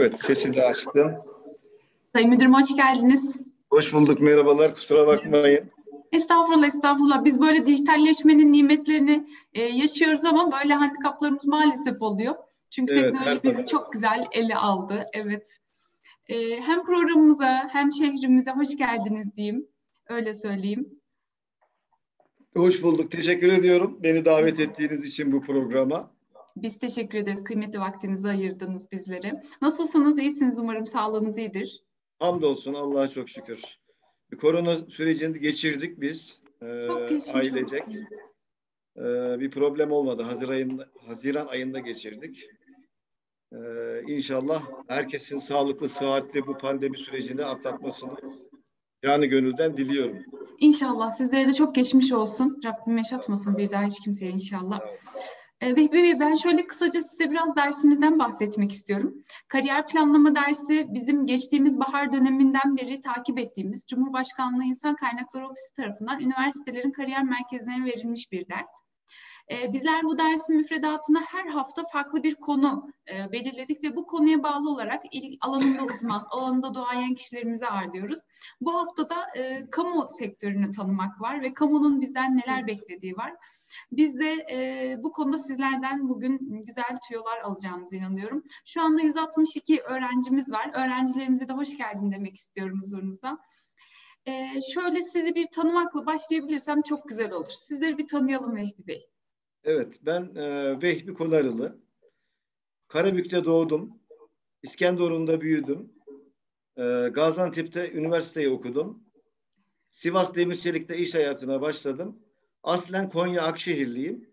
Evet, sesi de açtım. Sayın Müdürüm hoş geldiniz. Hoş bulduk, merhabalar. Kusura bakmayın. Estağfurullah, estağfurullah. Biz böyle dijitalleşmenin nimetlerini yaşıyoruz ama böyle handikaplarımız maalesef oluyor. Çünkü Evet, her teknoloji bizi zaman. çok güzel ele aldı. Evet. Hem programımıza hem şehrimize hoş geldiniz diyeyim. Öyle söyleyeyim. Hoş bulduk. Teşekkür ediyorum beni davet ettiğiniz için bu programa. Biz teşekkür ederiz. Kıymetli vaktinizi ayırdınız bizlere. Nasılsınız? İyisiniz umarım. Sağlığınız iyidir. Hamdolsun Allah'a çok şükür. Bir korona sürecini geçirdik biz Çok geçmiş ailecek. olsun. Bir problem olmadı. Haziran ayında geçirdik. İnşallah herkesin sağlıklı, sıhhatli bu pandemi sürecini atlatmasını canı gönülden diliyorum. İnşallah sizlere de çok geçmiş olsun. Rabbim yaşatmasın bir daha hiç kimseye inşallah. Vehbi Bey, ben şöyle kısaca size biraz dersimizden bahsetmek istiyorum. Kariyer planlama dersi bizim geçtiğimiz bahar döneminden beri takip ettiğimiz Cumhurbaşkanlığı İnsan Kaynakları Ofisi tarafından üniversitelerin kariyer merkezlerine verilmiş bir ders. Bizler bu dersin müfredatına her hafta farklı bir konu belirledik ve bu konuya bağlı olarak alanında uzman, alanında duayen kişilerimizi ağırlıyoruz. Bu haftada kamu sektörünü tanımak var ve kamunun bizden neler beklediği var. Biz de bu konuda sizlerden bugün güzel tüyolar alacağımıza inanıyorum. Şu anda 162 öğrencimiz var. Öğrencilerimize de hoş geldin demek istiyorum huzurunuzda. Şöyle sizi bir tanımakla başlayabilirsem çok güzel olur. Sizleri bir tanıyalım Vehbi Bey. Evet, ben Vehbi Konarılı. Karabük'te doğdum. İskenderun'da büyüdüm. Gaziantep'te üniversiteyi okudum. Sivas Demirçelik'te iş hayatına başladım. Aslen Konya Akşehirliyim.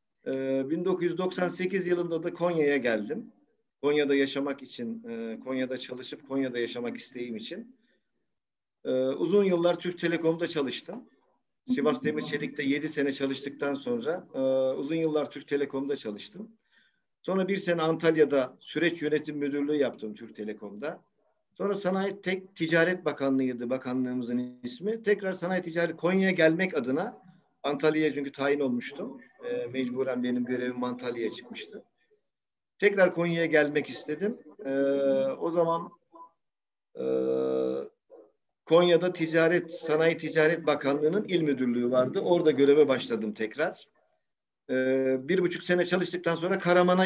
1998 yılında da Konya'ya geldim. Konya'da yaşamak için, Konya'da çalışıp Konya'da yaşamak isteğim için. Uzun yıllar Türk Telekom'da çalıştım. Sivas Demirçelik'te 7 sene çalıştıktan sonra uzun yıllar Türk Telekom'da çalıştım. Sonra bir sene Antalya'da süreç yönetim müdürlüğü yaptım Türk Telekom'da. Sonra Sanayi Ticaret Bakanlığı'ydı bakanlığımızın ismi. Tekrar Sanayi Ticaret Konya'ya gelmek adına Antalya'ya çünkü tayin olmuştum. Mecburen benim görevim Antalya'ya çıkmıştı. Tekrar Konya'ya gelmek istedim. O zaman Konya'da Sanayi Ticaret Bakanlığı'nın il müdürlüğü vardı. Orada göreve başladım tekrar. 1,5 sene çalıştıktan sonra Karaman'a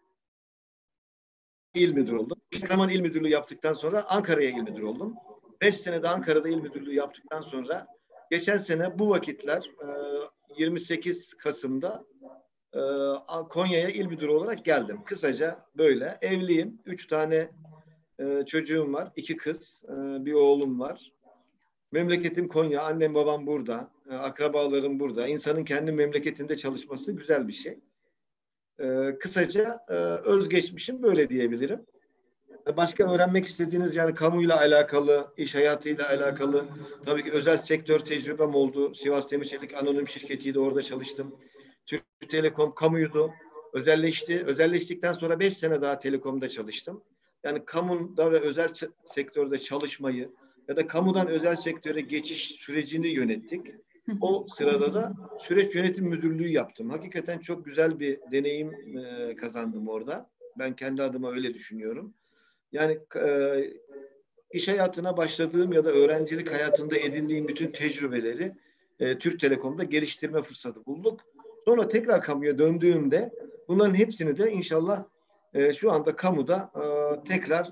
il müdürü oldum. Karaman il müdürlüğü yaptıktan sonra Ankara'ya il müdürü oldum. 5 senede Ankara'da il müdürlüğü yaptıktan sonra geçen sene bu vakitler 28 Kasım'da Konya'ya il müdürü olarak geldim. Kısaca böyle. Evliyim. 3 tane çocuğum var. 2 kız, bir oğlum var. Memleketim Konya. Annem babam burada. Akrabalarım burada. İnsanın kendi memleketinde çalışması güzel bir şey. Kısaca özgeçmişim böyle diyebilirim. Başka öğrenmek istediğiniz yani kamuyla alakalı, iş hayatıyla alakalı tabii ki özel sektör tecrübem oldu. Sivas Demirçelik Anonim Şirketi'ydi, orada çalıştım. Türk Telekom kamuydu. Özelleşti. Özelleştikten sonra 5 sene daha Telekom'da çalıştım. Yani kamuda ve özel sektörde çalışmayı ya da kamudan özel sektöre geçiş sürecini yönettik. O sırada da süreç yönetim müdürlüğü yaptım. Hakikaten çok güzel bir deneyim kazandım orada. Ben kendi adıma öyle düşünüyorum. Yani iş hayatına başladığım ya da öğrencilik hayatında edindiğim bütün tecrübeleri Türk Telekom'da geliştirme fırsatı bulduk. Sonra tekrar kamuya döndüğümde bunların hepsini de inşallah şu anda kamuda tekrar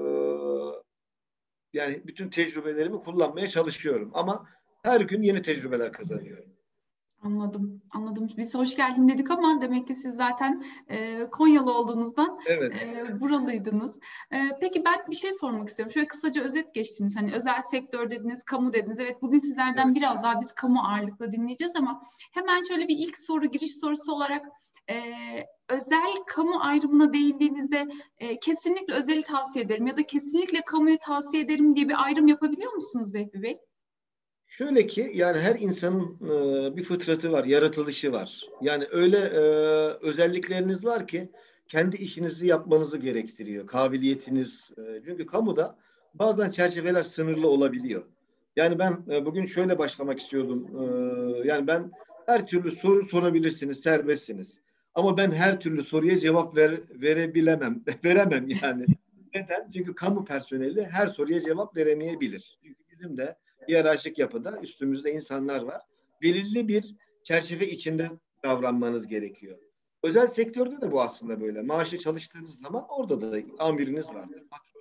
yani bütün tecrübelerimi kullanmaya çalışıyorum. Ama her gün yeni tecrübeler kazanıyorum. Anladım, anladım. Biz hoş geldin dedik ama demek ki siz zaten Konyalı olduğunuzdan Evet. Buralıydınız. Peki ben bir şey sormak istiyorum. Şöyle kısaca özet geçtiniz. Hani özel sektör dediniz, kamu dediniz. Evet, bugün sizlerden Evet. biraz daha biz kamu ağırlıklı dinleyeceğiz ama hemen şöyle bir ilk soru, giriş sorusu olarak özel kamu ayrımına değindiğinizde kesinlikle özeli tavsiye ederim ya da kesinlikle kamuyu tavsiye ederim diye bir ayrım yapabiliyor musunuz Vehbi Bey? Şöyle ki yani her insanın bir fıtratı var, yaratılışı var. Yani öyle özellikleriniz var ki kendi işinizi yapmanızı gerektiriyor. Kabiliyetiniz. Çünkü kamuda bazen çerçeveler sınırlı olabiliyor. Yani ben bugün şöyle başlamak istiyordum. Yani ben her türlü soru sorabilirsiniz, serbestsiniz. Ama ben her türlü soruya cevap verebilemem, veremem yani. Neden? Çünkü kamu personeli her soruya cevap veremeyebilir. Çünkü bizim de hiyerarşik yapıda üstümüzde insanlar var. Belirli bir çerçeve içinde davranmanız gerekiyor. Özel sektörde de bu aslında böyle. Maaşlı çalıştığınız zaman orada da amiriniz vardır.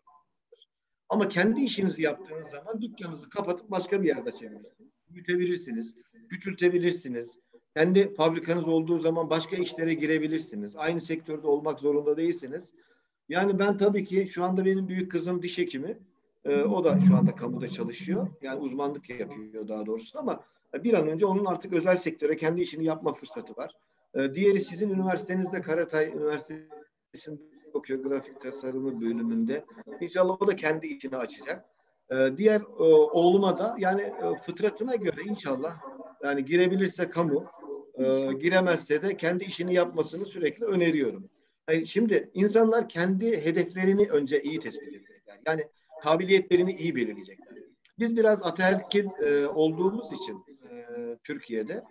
Ama kendi işinizi yaptığınız zaman dükkanınızı kapatıp başka bir yerde açabilirsiniz. Büyütebilirsiniz, küçültebilirsiniz. Kendi fabrikanız olduğu zaman başka işlere girebilirsiniz. Aynı sektörde olmak zorunda değilsiniz. Yani ben tabii ki şu anda benim büyük kızım diş hekimi. O da şu anda kamuda çalışıyor. Yani uzmanlık yapıyor daha doğrusu ama bir an önce onun artık özel sektöre kendi işini yapma fırsatı var. Diğeri sizin üniversitenizde Karatay Üniversitesi'nde okuyor grafik tasarımı bölümünde. İnşallah o da kendi işini açacak. Diğer oğluma da yani fıtratına göre inşallah yani girebilirse kamu, giremezse de kendi işini yapmasını sürekli öneriyorum. Yani şimdi insanlar kendi hedeflerini önce iyi tespit edecekler. Yani kabiliyetlerini iyi belirleyecekler. Biz biraz ataerkil olduğumuz için Türkiye'de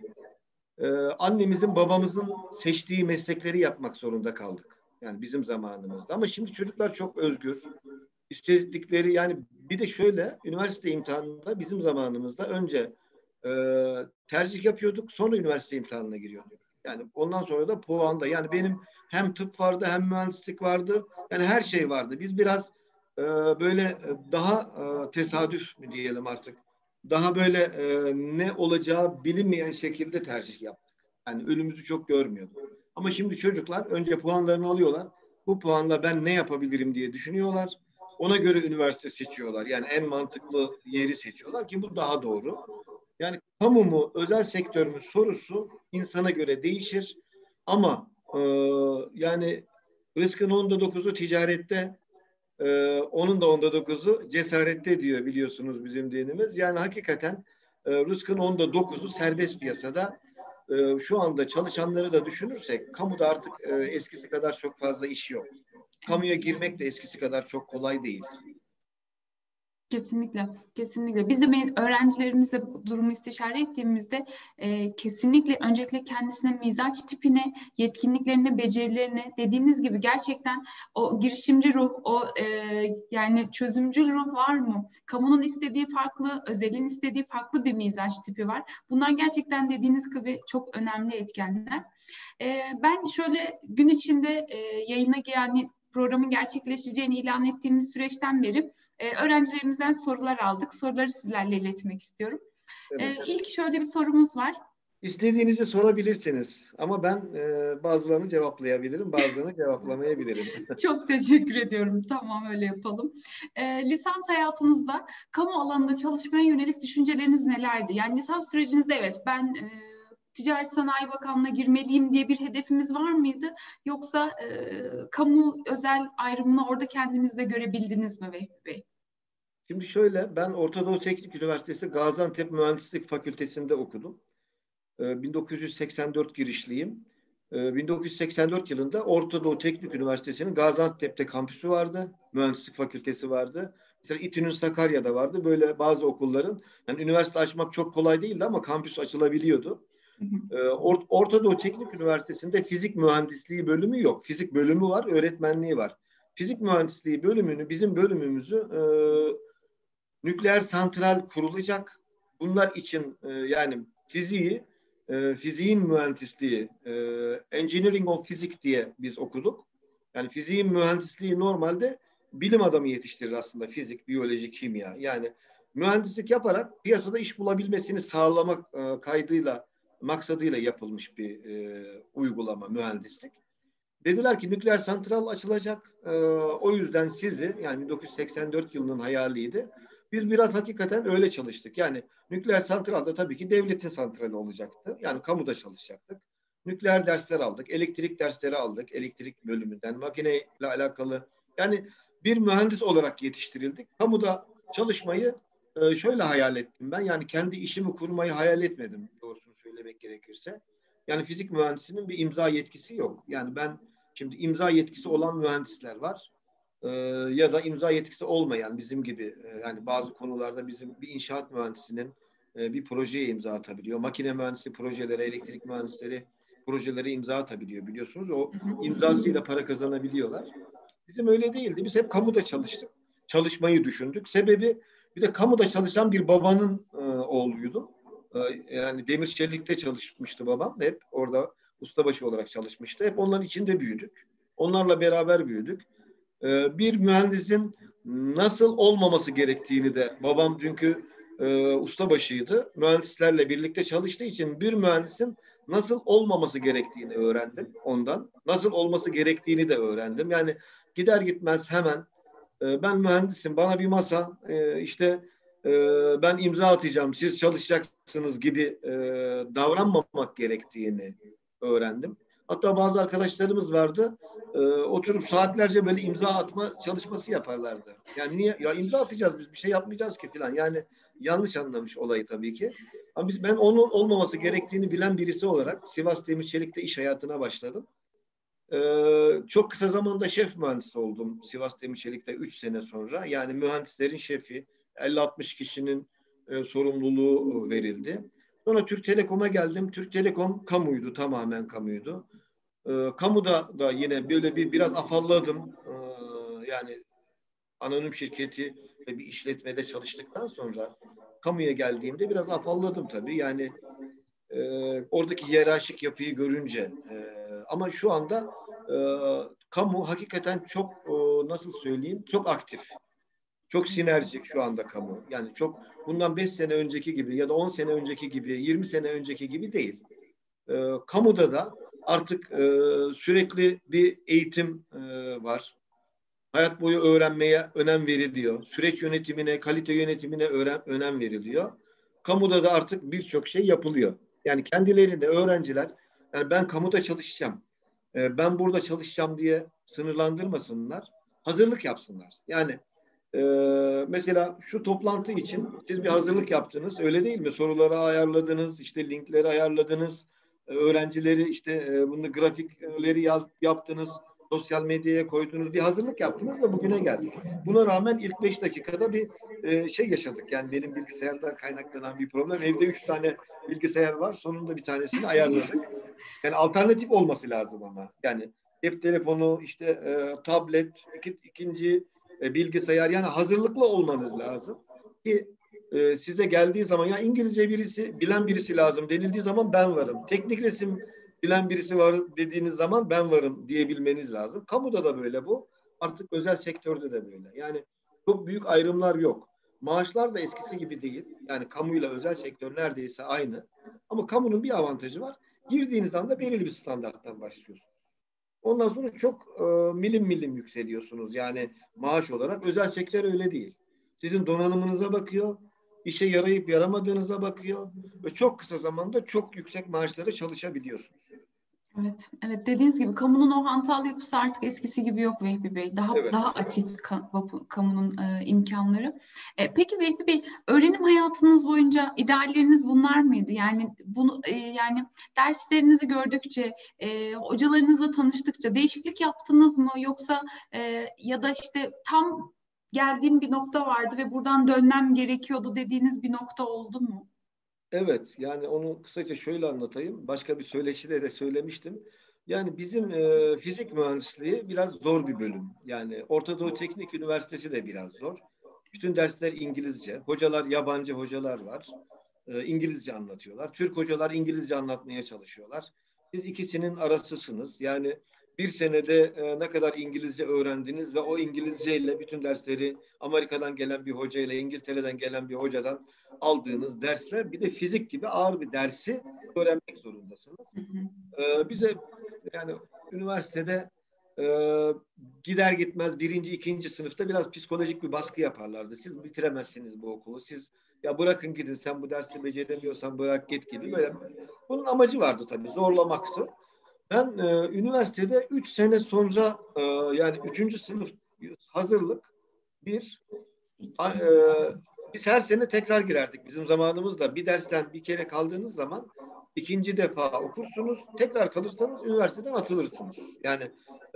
annemizin babamızın seçtiği meslekleri yapmak zorunda kaldık. Yani bizim zamanımızda. Ama şimdi çocuklar çok özgür. İstedikleri yani bir de şöyle üniversite imtihanında bizim zamanımızda önce tercih yapıyorduk sonra üniversite imtihanına giriyorduk. Yani ondan sonra da puanda yani benim hem tıp vardı hem mühendislik vardı. Yani her şey vardı. Biz biraz böyle daha tesadüf mü diyelim artık. Daha böyle ne olacağı bilinmeyen şekilde tercih yaptık. Yani önümüzü çok görmüyorduk. Ama şimdi çocuklar önce puanlarını alıyorlar. Bu puanla ben ne yapabilirim diye düşünüyorlar. Ona göre üniversite seçiyorlar. Yani en mantıklı yeri seçiyorlar ki bu daha doğru. Yani kamu mu, özel sektör mü sorusu insana göre değişir. Ama yani rızkın onda dokuzu ticarette, onun da onda dokuzu cesarette diyor biliyorsunuz bizim dinimiz. Yani hakikaten rızkın onda dokuzu serbest piyasada. Şu anda çalışanları da düşünürsek kamuda artık eskisi kadar çok fazla iş yok. Kamuya girmek de eskisi kadar çok kolay değil. Kesinlikle, kesinlikle. Biz de öğrencilerimizle bu durumu istişare ettiğimizde kesinlikle öncelikle kendisine mizaç tipine, yetkinliklerine, becerilerine dediğiniz gibi gerçekten o girişimci ruh, o yani çözümcül ruh var mı? Kamunun istediği farklı, özelin istediği farklı bir mizaç tipi var. Bunlar gerçekten dediğiniz gibi çok önemli etkenler. Ben şöyle gün içinde yayına yani programın gerçekleşeceğini ilan ettiğimiz süreçten beri öğrencilerimizden sorular aldık. Soruları sizlerle iletmek istiyorum. Evet. İlk şöyle bir sorumuz var. İstediğinizi sorabilirsiniz ama ben bazılarını cevaplayabilirim, bazılarını cevaplamayabilirim. Çok teşekkür ediyorum. Tamam öyle yapalım. Lisans hayatınızda kamu alanında çalışmaya yönelik düşünceleriniz nelerdi? Yani lisans sürecinizde evet ben Ticaret Sanayi Bakanlığı'na girmeliyim diye bir hedefimiz var mıydı? Yoksa kamu özel ayrımını orada kendinizde görebildiniz mi Vehbi Bey? Şimdi şöyle, ben Orta Doğu Teknik Üniversitesi Gaziantep Mühendislik Fakültesi'nde okudum. 1984 girişliyim. 1984 yılında Orta Doğu Teknik Üniversitesi'nin Gaziantep'te kampüsü vardı. Mühendislik fakültesi vardı. Mesela İTÜ'nün Sakarya'da vardı. Böyle bazı okulların yani üniversite açmak çok kolay değildi ama kampüs açılabiliyordu. Orta Doğu Teknik Üniversitesi'nde fizik mühendisliği bölümü yok. Fizik bölümü var, öğretmenliği var. Fizik mühendisliği bölümünü, bizim bölümümüzü nükleer santral kurulacak. Bunlar için yani fiziğin mühendisliği, Engineering of Physics diye biz okuduk. Yani fiziğin mühendisliği normalde bilim adamı yetiştirir aslında. Fizik, biyoloji, kimya. Yani mühendislik yaparak piyasada iş bulabilmesini sağlamak kaydıyla, maksadıyla yapılmış bir uygulama, mühendislik. Dediler ki nükleer santral açılacak. O yüzden sizi yani 1984 yılının hayaliydi. Biz biraz hakikaten öyle çalıştık. Yani nükleer santralda tabii ki devletin santrali olacaktı. Yani kamuda çalışacaktık. Nükleer dersler aldık. Elektrik dersleri aldık. Elektrik bölümünden. Makineyle alakalı. Yani bir mühendis olarak yetiştirildik. Kamuda çalışmayı şöyle hayal ettim ben. Yani kendi işimi kurmayı hayal etmedim. Doğrusunu söylemek gerekirse. Yani fizik mühendisinin bir imza yetkisi yok. Yani ben şimdi imza yetkisi olan mühendisler var. Ya da imza yetkisi olmayan bizim gibi yani bazı konularda bizim bir inşaat mühendisinin bir projeye imza atabiliyor. Makine mühendisi projelere, elektrik mühendisleri projelere imza atabiliyor biliyorsunuz. O imzasıyla para kazanabiliyorlar. Bizim öyle değildi. Biz hep kamuda çalıştık. Çalışmayı düşündük. Sebebi bir de kamuda çalışan bir babanın oğluydum. Yani demir çelikte çalışmıştı babam. Hep orada ustabaşı olarak çalışmıştı. Hep onların içinde büyüdük. Onlarla beraber büyüdük. Bir mühendisin nasıl olmaması gerektiğini de babam çünkü ustabaşıydı. Mühendislerle birlikte çalıştığı için bir mühendisin nasıl olmaması gerektiğini öğrendim ondan. Nasıl olması gerektiğini de öğrendim. Yani gider gitmez hemen ben mühendisim, bana bir masa, işte ben imza atacağım, siz çalışacaksınız gibi davranmamak gerektiğini öğrendim. Hatta bazı arkadaşlarımız vardı, oturup saatlerce böyle imza atma çalışması yaparlardı. Yani niye? Ya imza atacağız, biz bir şey yapmayacağız ki falan. Yani yanlış anlamış olayı tabii ki. Ama ben onun olmaması gerektiğini bilen birisi olarak Sivas Demir Çelik'te iş hayatına başladım. Çok kısa zamanda şef mühendisi oldum Sivas Demir Çelik'te 3 sene sonra. Yani mühendislerin şefi, 50-60 kişinin sorumluluğu verildi. Sonra Türk Telekom'a geldim. Türk Telekom kamuydu, tamamen kamuydu. Kamuda da yine böyle biraz afalladım. Yani anonim şirketi ve bir işletmede çalıştıktan sonra kamuya geldiğimde biraz afalladım tabii. Yani oradaki hiyerarşik yapıyı görünce ama şu anda e, kamu hakikaten çok nasıl söyleyeyim çok aktif. Çok sinerjik şu anda kamu. Yani çok bundan 5 sene önceki gibi ya da 10 sene önceki gibi 20 sene önceki gibi değil. Kamuda da artık sürekli bir eğitim var. Hayat boyu öğrenmeye önem veriliyor. Süreç yönetimine, kalite yönetimine önem veriliyor. Kamuda da artık birçok şey yapılıyor. Yani kendilerinde öğrenciler, yani ben kamuda çalışacağım, ben burada çalışacağım diye sınırlandırmasınlar, hazırlık yapsınlar. Yani e, mesela şu toplantı için siz bir hazırlık yaptınız, öyle değil mi? Soruları ayarladınız, işte linkleri ayarladınız, öğrencileri işte bunu grafikleri yaptınız, sosyal medyaya koydunuz, bir hazırlık yaptınız ve bugüne geldik. Buna rağmen ilk 5 dakikada bir şey yaşadık. Yani benim bilgisayardan kaynaklanan bir problem. Evde 3 tane bilgisayar var. Sonunda bir tanesini ayarladık. Yani alternatif olması lazım ama. Yani cep telefonu, işte tablet, ikinci bilgisayar, yani hazırlıklı olmanız lazım ki size geldiği zaman ya İngilizce bilen birisi lazım denildiği zaman ben varım. Teknik resim bilen birisi var dediğiniz zaman ben varım diyebilmeniz lazım. Kamuda da böyle bu. Artık özel sektörde de böyle. Yani çok büyük ayrımlar yok. Maaşlar da eskisi gibi değil. Yani kamuyla özel sektör neredeyse aynı. Ama kamunun bir avantajı var. Girdiğiniz anda belirli bir standarttan başlıyorsunuz. Ondan sonra çok milim milim yükseliyorsunuz. Yani maaş olarak özel sektör öyle değil. Sizin donanımınıza bakıyor, işe yarayıp yaramadığınıza bakıyor ve çok kısa zamanda çok yüksek maaşlara çalışabiliyorsunuz. Evet, evet dediğiniz gibi kamunun o hantal yapısı artık eskisi gibi yok Vehbi Bey. Evet. Daha atik kamunun imkanları. Peki Vehbi Bey, öğrenim hayatınız boyunca idealleriniz bunlar mıydı? Yani bunu yani derslerinizi gördükçe, hocalarınızla tanıştıkça değişiklik yaptınız mı? Yoksa ya da işte tam geldiğim bir nokta vardı ve buradan dönmem gerekiyordu dediğiniz bir nokta oldu mu? Evet, yani onu kısaca şöyle anlatayım. Başka bir söyleşide de söylemiştim. Yani bizim fizik mühendisliği biraz zor bir bölüm. Yani Orta Doğu Teknik Üniversitesi de biraz zor. Bütün dersler İngilizce. Hocalar yabancı hocalar var. İngilizce anlatıyorlar. Türk hocalar İngilizce anlatmaya çalışıyorlar. Siz ikisinin arasısınız. Yani bir senede ne kadar İngilizce öğrendiniz ve o İngilizce ile bütün dersleri Amerika'dan gelen bir hoca ile İngiltere'den gelen bir hocadan aldığınız dersler, bir de fizik gibi ağır bir dersi öğrenmek zorundasınız. Hı hı. Bize yani üniversitede e, gider gitmez birinci, ikinci sınıfta biraz psikolojik bir baskı yaparlardı. Siz bitiremezsiniz bu okulu. Siz ya bırakın gidin, sen bu dersi beceremiyorsan bırak git gibi böyle. Bunun amacı vardı tabii, zorlamaktı. Ben üniversitede 3 sene sonra yani üçüncü sınıf hazırlık bir e, biz her sene tekrar girerdik. Bizim zamanımızda bir dersten bir kere kaldığınız zaman ikinci defa okursunuz. Tekrar kalırsanız üniversiteden atılırsınız. Yani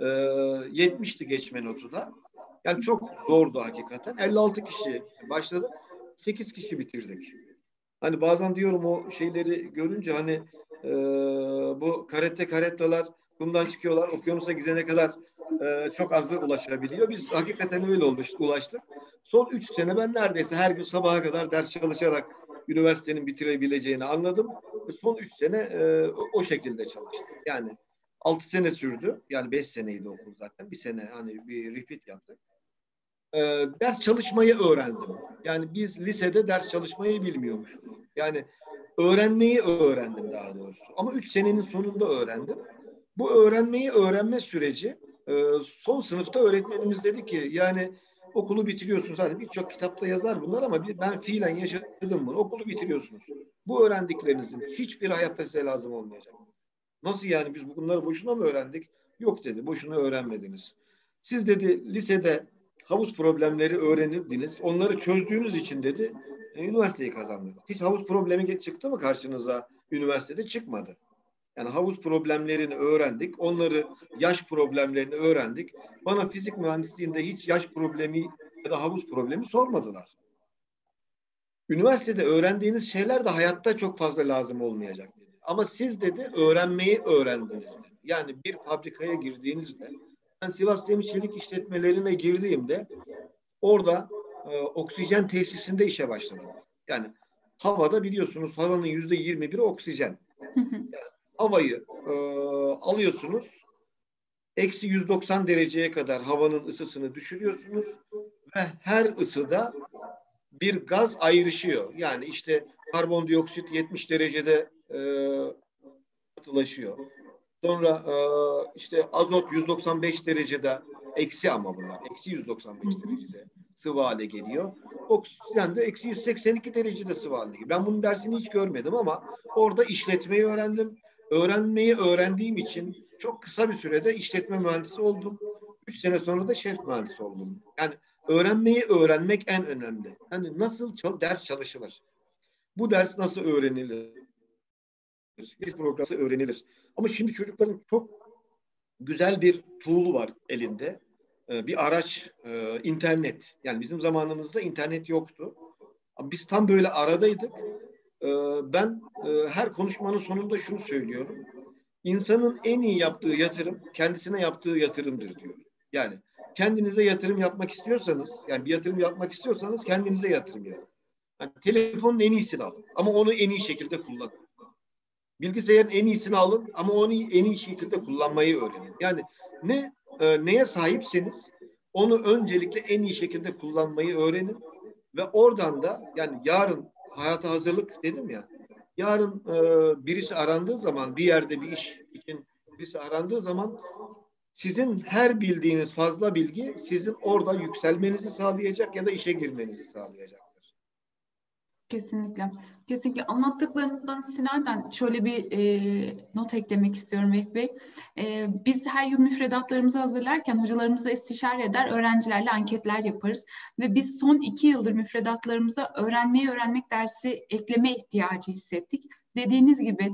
70'ti geçme notu da. Yani çok zordu hakikaten. 56 kişi başladı. 8 kişi bitirdik. Hani bazen diyorum o şeyleri görünce hani bu karettalar kumdan çıkıyorlar. Okyanusa gidene kadar çok azı ulaşabiliyor. Biz hakikaten öyle ulaştık. Son 3 sene ben neredeyse her gün sabaha kadar ders çalışarak üniversitenin bitirebileceğini anladım. Son 3 sene o şekilde çalıştım. Yani 6 sene sürdü. Yani 5 seneydi okul zaten. Bir sene hani bir repeat yaptık. Ders çalışmayı öğrendim. Yani biz lisede ders çalışmayı bilmiyormuşuz. Yani öğrenmeyi öğrendim daha doğrusu. Ama 3 senenin sonunda öğrendim. Bu öğrenme süreci son sınıfta öğretmenimiz dedi ki yani okulu bitiriyorsunuz. Hani birçok kitapta yazar bunlar ama ben fiilen yaşadım bunu. Okulu bitiriyorsunuz. Bu öğrendiklerinizin hiçbir hayatta size lazım olmayacak. Nasıl yani biz bunları boşuna mı öğrendik? Yok dedi. Boşuna öğrenmediniz. Siz dedi lisede havuz problemleri öğrendiniz. Onları çözdüğünüz için dedi üniversiteyi kazandınız. Hiç havuz problemi çıktı mı karşınıza? Üniversitede çıkmadı. Yani havuz problemlerini öğrendik. Onları yaş problemlerini öğrendik. Bana fizik mühendisliğinde hiç yaş problemi ya da havuz problemi sormadılar. Üniversitede öğrendiğiniz şeyler de hayatta çok fazla lazım olmayacak dedi. Ama siz dedi öğrenmeyi öğrendiniz dedi. Yani bir fabrikaya girdiğinizde ben Sivas Demir Çelik işletmelerine girdiğimde orada oksijen tesisinde işe başladım. Yani havada biliyorsunuz havanın %21'i oksijen. Yani havayı alıyorsunuz, eksi 190 dereceye kadar havanın ısısını düşürüyorsunuz ve her ısıda bir gaz ayrışıyor. Yani işte karbondioksit 70 derecede katılaşıyor. Sonra işte azot 195 derecede eksi ama bunlar. Eksi 195 derecede sıvı hale geliyor. Oksijen de eksi 182 derecede sıvı hale geliyor. Ben bunun dersini hiç görmedim ama orada işletmeyi öğrendim. Öğrenmeyi öğrendiğim için çok kısa bir sürede işletme mühendisi oldum. 3 sene sonra da şef mühendisi oldum. Yani öğrenmeyi öğrenmek en önemli. Hani nasıl ders çalışılır? Bu ders nasıl öğrenilir? Programı öğrenilir. Ama şimdi çocukların çok güzel bir tool var elinde. Bir araç, internet. Yani bizim zamanımızda internet yoktu. Biz tam böyle aradaydık. Ben her konuşmanın sonunda şunu söylüyorum. İnsanın en iyi yaptığı yatırım kendisine yaptığı yatırımdır diyor. Yani kendinize yatırım yapmak istiyorsanız, yani bir yatırım yapmak istiyorsanız kendinize yatırım yapın. Yani telefonun en iyisini alın ama onu en iyi şekilde kullanın. Bilgisayarın en iyisini alın ama onu en iyi şekilde kullanmayı öğrenin. Yani neye sahipseniz onu öncelikle en iyi şekilde kullanmayı öğrenin ve oradan da yani yarın hayata hazırlık dedim ya. Yarın birisi arandığı zaman bir yerde bir iş için birisi arandığı zaman sizin her bildiğiniz fazla bilgi sizin orada yükselmenizi sağlayacak ya da işe girmenizi sağlayacak. Kesinlikle. Kesinlikle. Anlattıklarınızdan istinaden şöyle bir not eklemek istiyorum Vehbi Bey. Biz her yıl müfredatlarımızı hazırlarken hocalarımızla istişare eder, öğrencilerle anketler yaparız. Ve biz son 2 yıldır müfredatlarımıza öğrenmeyi öğrenmek dersi ekleme ihtiyacı hissettik. Dediğiniz gibi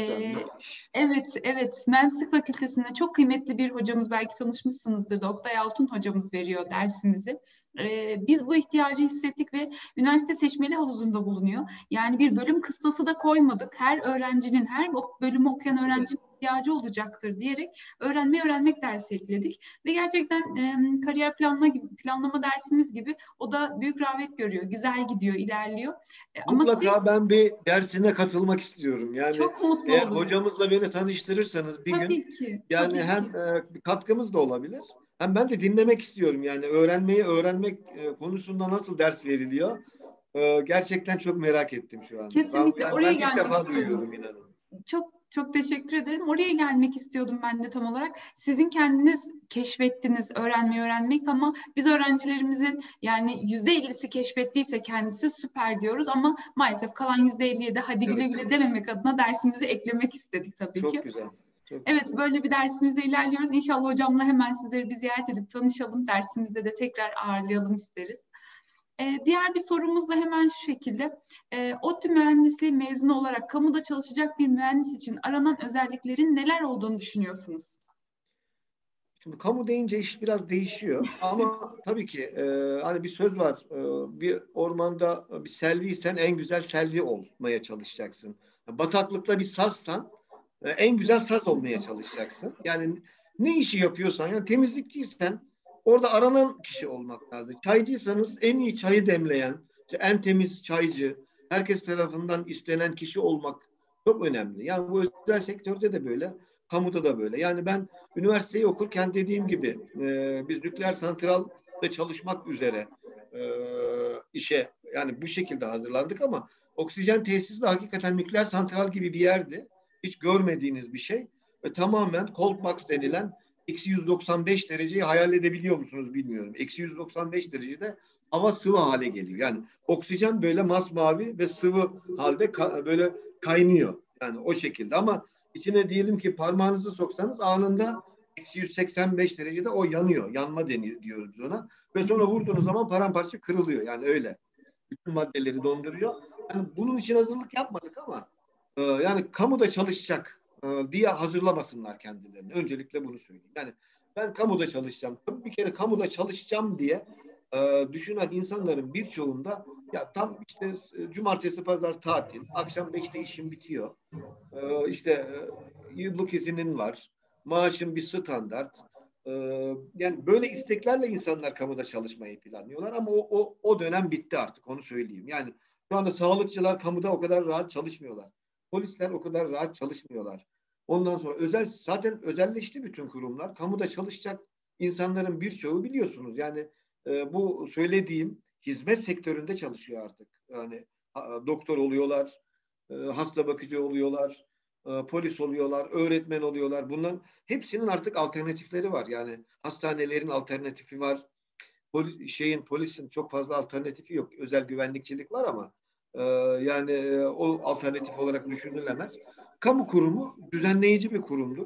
evet, Mühendislik Fakültesi'nde çok kıymetli bir hocamız, belki tanışmışsınızdır, Oktay Altun hocamız veriyor dersimizi. Biz bu ihtiyacı hissettik ve üniversite seçmeli havuzunda bulunuyor. Yani bir bölüm kıstası da koymadık. Her öğrencinin, her bölümü okuyan öğrencinin ihtiyacı olacaktır diyerek öğrenmek dersi ekledik. Ve gerçekten kariyer planlama dersimiz gibi o da büyük rağbet görüyor. Güzel gidiyor, ilerliyor. Mutlaka ben bir dersine katılmak istiyorum. Yani çok mutlu eğer oluruz. hocamızla beni tanıştırırsanız bir tabii gün ki, yani tabii hem ki. bir katkımız da olabilir. Hem ben de dinlemek istiyorum. Yani öğrenmek konusunda nasıl ders veriliyor? Gerçekten çok merak ettim şu anda. Kesinlikle oraya Ben ilk gelmek defa istiyordum. duyuyorum inanın. Çok teşekkür ederim. Oraya gelmek istiyordum ben de tam olarak. Sizin kendiniz keşfettiniz öğrenmek ama biz öğrencilerimizin yani %50'si keşfettiyse kendisi süper diyoruz ama maalesef kalan %50'ye de hadi güle güle dememek adına dersimizi eklemek istedik tabii ki. Çok güzel. Evet, böyle bir dersimizde ilerliyoruz. İnşallah hocamla hemen sizleri bir ziyaret edip tanışalım. Dersimizde de tekrar ağırlayalım isteriz. Diğer bir sorumuz da hemen şu şekilde. ODTÜ mühendisliği mezunu olarak kamuda çalışacak bir mühendis için aranan özelliklerin neler olduğunu düşünüyorsunuz? Şimdi kamu deyince iş biraz değişiyor ama tabii ki hani bir söz var, bir ormanda bir selviysen en güzel selvi olmaya çalışacaksın. Bataklıkta bir sazsan en güzel saz olmaya çalışacaksın. Yani ne işi yapıyorsan, yani temizlikçiysen orada aranan kişi olmak lazım. Çaycıysanız en iyi çayı demleyen, işte en temiz çaycı, herkes tarafından istenen kişi olmak çok önemli. Yani bu özel sektörde de böyle, kamuda da böyle. Yani ben üniversiteyi okurken dediğim gibi biz nükleer santralde çalışmak üzere e, işe yani bu şekilde hazırlandık ama oksijen tesisi de hakikaten nükleer santral gibi bir yerdi. Hiç görmediğiniz bir şey ve tamamen cold box denilen eksi 195 dereceyi hayal edebiliyor musunuz bilmiyorum. Eksi 195 derecede hava sıvı hale geliyor. Yani oksijen böyle masmavi ve sıvı halde böyle kaynıyor. Yani o şekilde ama içine diyelim ki parmağınızı soksanız anında eksi 185 derecede o yanıyor. Yanma deniyor diyoruz ona. Ve sonra vurduğunuz zaman paramparça kırılıyor. Yani öyle. Bütün maddeleri donduruyor. Yani bunun için hazırlık yapmadık ama yani kamuda çalışacak diye hazırlamasınlar kendilerini. Öncelikle bunu söyleyeyim. Yani ben kamuda çalışacağım. Tabii bir kere kamuda çalışacağım diye düşünen insanların birçoğunda ya tam işte cumartesi pazar tatil, akşam 5'te işim bitiyor. İşte yıllık izinin var. Maaşın bir standart. Ee, Yani böyle isteklerle insanlar kamuda çalışmayı planlıyorlar ama o dönem bitti artık onu söyleyeyim. Yani şu anda sağlıkçılar kamuda o kadar rahat çalışmıyorlar. Polisler o kadar rahat çalışmıyorlar. Ondan sonra zaten özelleşti bütün kurumlar. Kamuda çalışacak insanların birçoğu biliyorsunuz. Yani bu söylediğim hizmet sektöründe çalışıyor artık. Yani doktor oluyorlar, hasta bakıcı oluyorlar, polis oluyorlar, öğretmen oluyorlar. Bunların hepsinin artık alternatifleri var. Yani hastanelerin alternatifi var. Polisin çok fazla alternatifi yok. Özel güvenlikçilik var ama yani o alternatif olarak düşünülemez. Kamu kurumu düzenleyici bir kurumdur.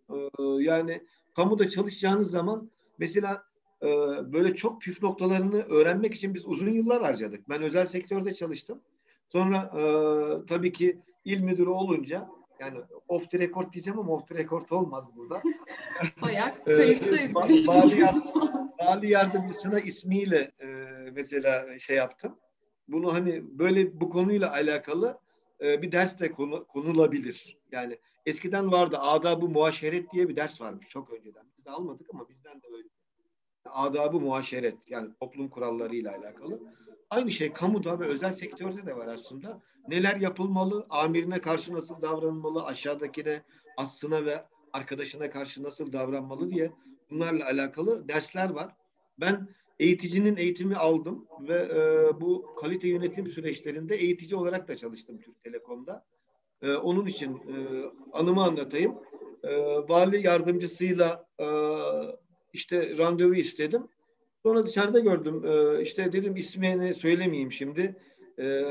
Yani kamuda çalışacağınız zaman mesela e, böyle çok püf noktalarını öğrenmek için biz uzun yıllar harcadık. Ben özel sektörde çalıştım. Sonra tabii ki il müdürü olunca yani off the record diyeceğim ama off the record olmaz burada. Bayağı kayıttayız. Vali yardımcısına ismiyle mesela şey yaptım. Bunu hani böyle bu konuyla alakalı bir ders de konulabilir. Yani eskiden vardı adab-ı muaşeret diye bir ders varmış çok önceden. Biz de almadık ama bizden de öyle. Adab-ı muaşeret yani toplum kurallarıyla alakalı. Aynı şey kamuda ve özel sektörde de var aslında. Neler yapılmalı, amirine karşı nasıl davranılmalı, aşağıdakine, aslına ve arkadaşına karşı nasıl davranmalı diye bunlarla alakalı dersler var. Ben eğiticinin eğitimi aldım ve bu kalite yönetim süreçlerinde eğitici olarak da çalıştım Türk Telekom'da. Onun için anımı anlatayım. Vali yardımcısıyla işte randevu istedim. Sonra dışarıda gördüm. İşte dedim ismini söylemeyeyim şimdi. Ee,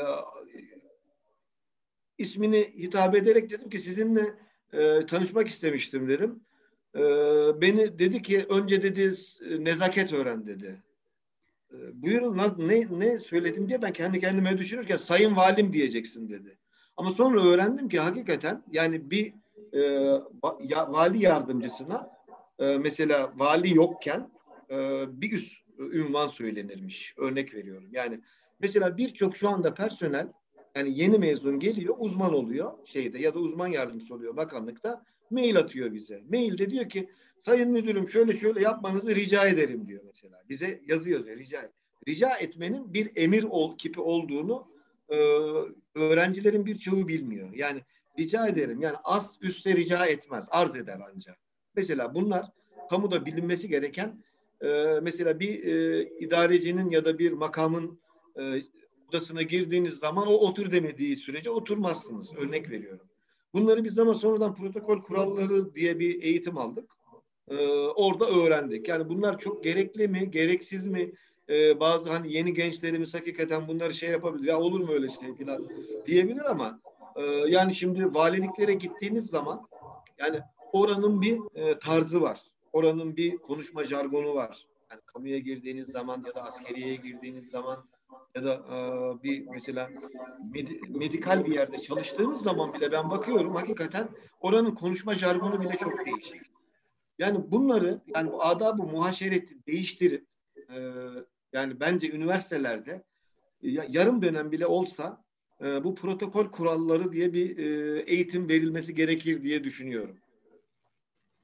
ismini hitap ederek dedim ki sizinle tanışmak istemiştim dedim. Ee, Beni dedi ki önce dedi nezaket öğren dedi. Buyurun ne söyledim diye ben kendi kendime düşünürken sayın valim diyeceksin dedi. Ama sonra öğrendim ki hakikaten yani bir vali yardımcısına mesela vali yokken bir üst ünvan söylenirmiş. Örnek veriyorum. Yani mesela birçok şu anda personel yani yeni mezun geliyor, uzman oluyor şeyde ya da uzman yardımcısı oluyor bakanlıkta. Mail atıyor bize. Mailde diyor ki sayın müdürüm şöyle şöyle yapmanızı rica ederim diyor mesela. Bize yazıyor rica etmenin bir emir kipi olduğunu e, öğrencilerin birçoğu bilmiyor. Yani rica ederim. Yani az üste rica etmez. Arz eder ancak. Mesela bunlar kamuda bilinmesi gereken mesela bir idarecinin ya da bir makamın odasına girdiğiniz zaman o otur demediği sürece oturmazsınız. Örnek veriyorum. Bunları biz ama sonradan protokol kuralları diye bir eğitim aldık. Orada öğrendik. Yani bunlar çok gerekli mi, gereksiz mi? Bazı hani yeni gençlerimiz hakikaten bunları şey yapabilir. Ya olur mu öyle şey falan diyebilir ama yani şimdi valiliklere gittiğiniz zaman yani oranın bir tarzı var. Oranın bir konuşma jargonu var. Yani kamuya girdiğiniz zaman ya da askeriyeye girdiğiniz zaman ya da bir mesela medikal bir yerde çalıştığınız zaman bile ben bakıyorum hakikaten oranın konuşma jargonu bile çok değişik. Yani bunları yani bu adab-ı muhaşereti değiştirip yani bence üniversitelerde yarım dönem bile olsa bu protokol kuralları diye bir eğitim verilmesi gerekir diye düşünüyorum.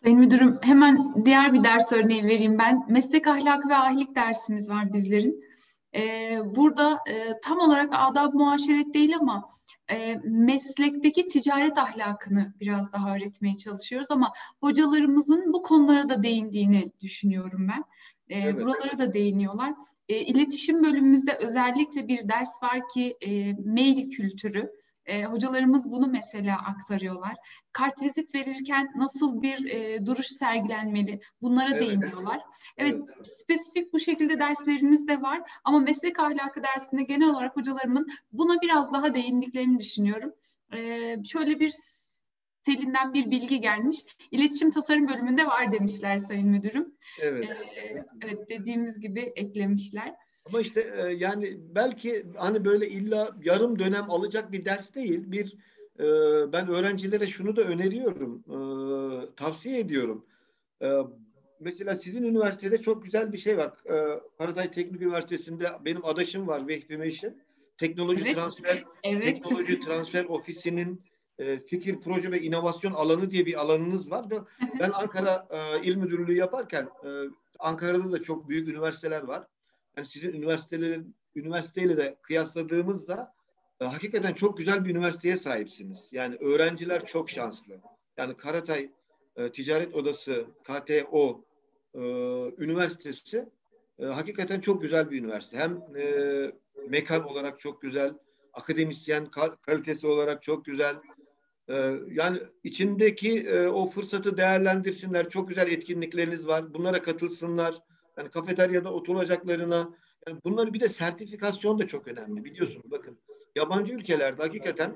Sayın Müdürüm, hemen diğer bir ders örneği vereyim ben. Meslek ahlakı ve ahilik dersimiz var bizlerin. Burada tam olarak adab-ı muaşeret değil ama meslekteki ticaret ahlakını biraz daha öğretmeye çalışıyoruz ama hocalarımızın bu konulara da değindiğini düşünüyorum ben. Evet. Buralara da değiniyorlar. İletişim bölümümüzde özellikle bir ders var ki mail kültürü. Hocalarımız bunu mesela aktarıyorlar. Kartvizit verirken nasıl bir duruş sergilenmeli? Bunlara Evet. değiniyorlar. Evet, Evet. spesifik bu şekilde derslerimiz de var ama meslek ahlakı dersinde genel olarak hocalarımın buna biraz daha değindiklerini düşünüyorum. Şöyle bir Selin'den bir bilgi gelmiş. İletişim tasarım bölümünde var demişler Sayın Müdürüm. Evet. Evet, dediğimiz gibi eklemişler. Ama işte yani belki hani böyle illa yarım dönem alacak bir ders değil. Ben öğrencilere şunu da öneriyorum, tavsiye ediyorum. E, Mesela sizin üniversitede çok güzel bir şey var. Karatay Teknik Üniversitesi'nde benim adaşım var, Vehbi Meşin. Teknoloji Evet, transfer evet. Teknoloji Transfer Ofisi'nin fikir, proje ve inovasyon alanı diye bir alanınız var. Ve ben Ankara İl Müdürlüğü yaparken Ankara'da da çok büyük üniversiteler var. Yani sizin üniversiteyle de kıyasladığımızda hakikaten çok güzel bir üniversiteye sahipsiniz. Yani öğrenciler çok şanslı. Yani Karatay Ticaret Odası KTO Üniversitesi hakikaten çok güzel bir üniversite. Hem mekan olarak çok güzel, akademisyen kalitesi olarak çok güzel. Yani içindeki o fırsatı değerlendirsinler. Çok güzel etkinlikleriniz var. Bunlara katılsınlar. Yani kafeteryada oturacaklarına. Yani bunları bir de sertifikasyon da çok önemli. Biliyorsunuz bakın. Yabancı ülkelerde hakikaten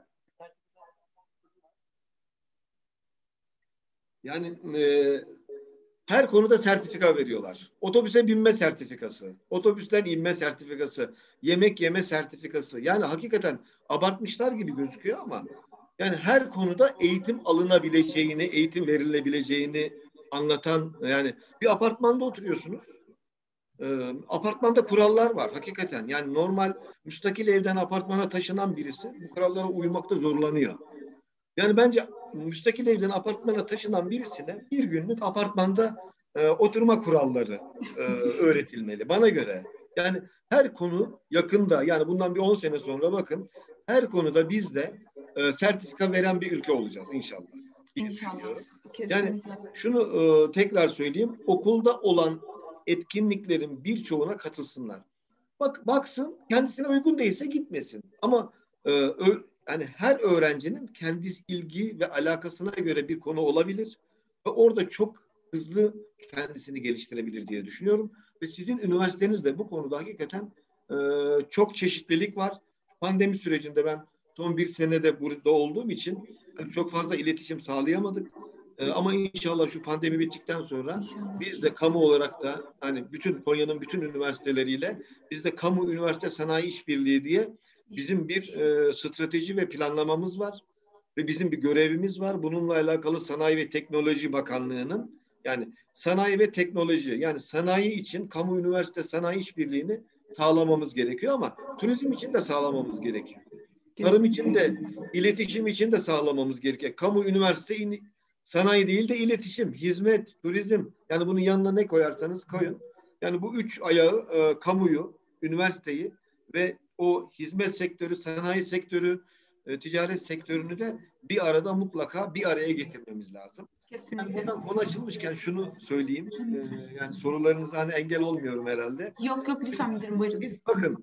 yani her konuda sertifika veriyorlar. Otobüse binme sertifikası, otobüsten inme sertifikası, yemek yeme sertifikası. Yani hakikaten abartmışlar gibi gözüküyor ama yani her konuda eğitim alınabileceğini, eğitim verilebileceğini anlatan yani bir apartmanda oturuyorsunuz. Apartmanda kurallar var hakikaten. Yani normal müstakil evden apartmana taşınan birisi bu kurallara uymakta zorlanıyor. Yani bence müstakil evden apartmana taşınan birisine bir günlük apartmanda oturma kuralları öğretilmeli bana göre. Yani her konu yakında yani bundan bir 10 sene sonra bakın her konuda biz de sertifika veren bir ülke olacağız inşallah diye İnşallah. düşünüyorum. Yani Kesinlikle. şunu tekrar söyleyeyim okulda olan etkinliklerin birçoğuna katılsınlar. Baksın kendisine uygun değilse gitmesin. Ama yani her öğrencinin kendi ilgi ve alakasına göre bir konu olabilir ve orada çok hızlı kendisini geliştirebilir diye düşünüyorum. Ve sizin üniversiteniz de bu konuda hakikaten çok çeşitlilik var. Pandemi sürecinde ben son bir senede burada olduğum için yani çok fazla iletişim sağlayamadık. Ama inşallah şu pandemi bittikten sonra İnşallah. biz de kamu olarak da hani bütün Konya'nın bütün üniversiteleriyle biz de kamu üniversite sanayi işbirliği diye bizim bir strateji ve planlamamız var ve bizim bir görevimiz var. Bununla alakalı Sanayi ve Teknoloji Bakanlığı'nın yani sanayi ve teknoloji yani sanayi için kamu üniversite sanayi işbirliğini sağlamamız gerekiyor ama turizm için de sağlamamız gerekiyor. Tarım için de, iletişim için de sağlamamız gerekiyor. Kamu üniversite sanayi değil de iletişim, hizmet, turizm. Yani bunun yanına ne koyarsanız koyun. Yani bu üç ayağı kamuyu, üniversiteyi ve o hizmet sektörü, sanayi sektörü, ticaret sektörünü de bir arada mutlaka bir araya getirmemiz lazım. Yani Kesinlikle. buradan konu açılmışken şunu söyleyeyim. Yani sorularınıza hani engel olmuyorum herhalde. Yok yok lütfen müdürüm buyurun. Biz bakın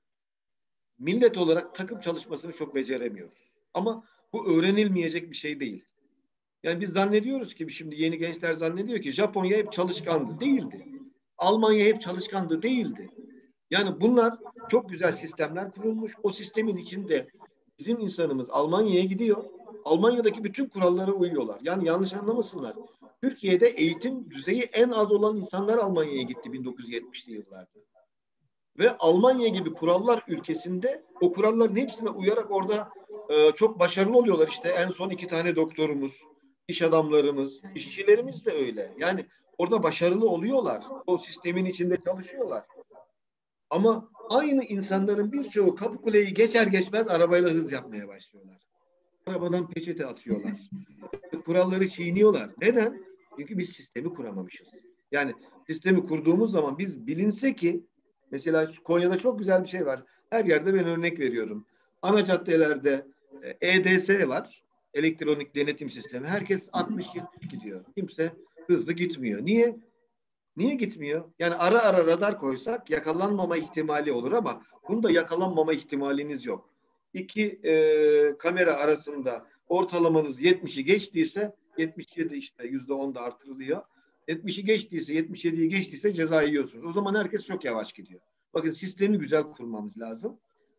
millet olarak takım çalışmasını çok beceremiyoruz. Ama bu öğrenilmeyecek bir şey değil. Yani biz zannediyoruz ki şimdi yeni gençler zannediyor ki Japonya hep çalışkandı. Değildi. Almanya hep çalışkandı. Değildi. Yani bunlar çok güzel sistemler kurulmuş. O sistemin içinde bizim insanımız Almanya'ya gidiyor. Almanya'daki bütün kurallara uyuyorlar. Yani yanlış anlamasınlar. Türkiye'de eğitim düzeyi en az olan insanlar Almanya'ya gitti 1970'li yıllarda. Ve Almanya gibi kurallar ülkesinde o kuralların hepsine uyarak orada çok başarılı oluyorlar. İşte en son 2 tane doktorumuz, iş adamlarımız, işçilerimiz de öyle. Yani orada başarılı oluyorlar. O sistemin içinde çalışıyorlar. Ama aynı insanların birçoğu Kapıkule'yi geçer geçmez arabayla hız yapmaya başlıyorlar. Arabadan peçete atıyorlar. Kuralları çiğniyorlar. Neden? Çünkü biz sistemi kuramamışız. Yani sistemi kurduğumuz zaman biz bilinse ki mesela Konya'da çok güzel bir şey var. Her yerde ben örnek veriyorum. Ana caddelerde EDS var. Elektronik denetim sistemi. Herkes 60-70 gidiyor. Kimse hızlı gitmiyor. Niye? Niye gitmiyor? Yani ara ara radar koysak yakalanmama ihtimali olur ama bunda yakalanmama ihtimaliniz yok. İki kamera arasında ortalamanız 70'i geçtiyse 77 işte %10 da artırılıyor. 70'i geçtiyse 77'yi geçtiyse ceza yiyorsunuz. O zaman herkes çok yavaş gidiyor. Bakın sistemi güzel kurmamız lazım.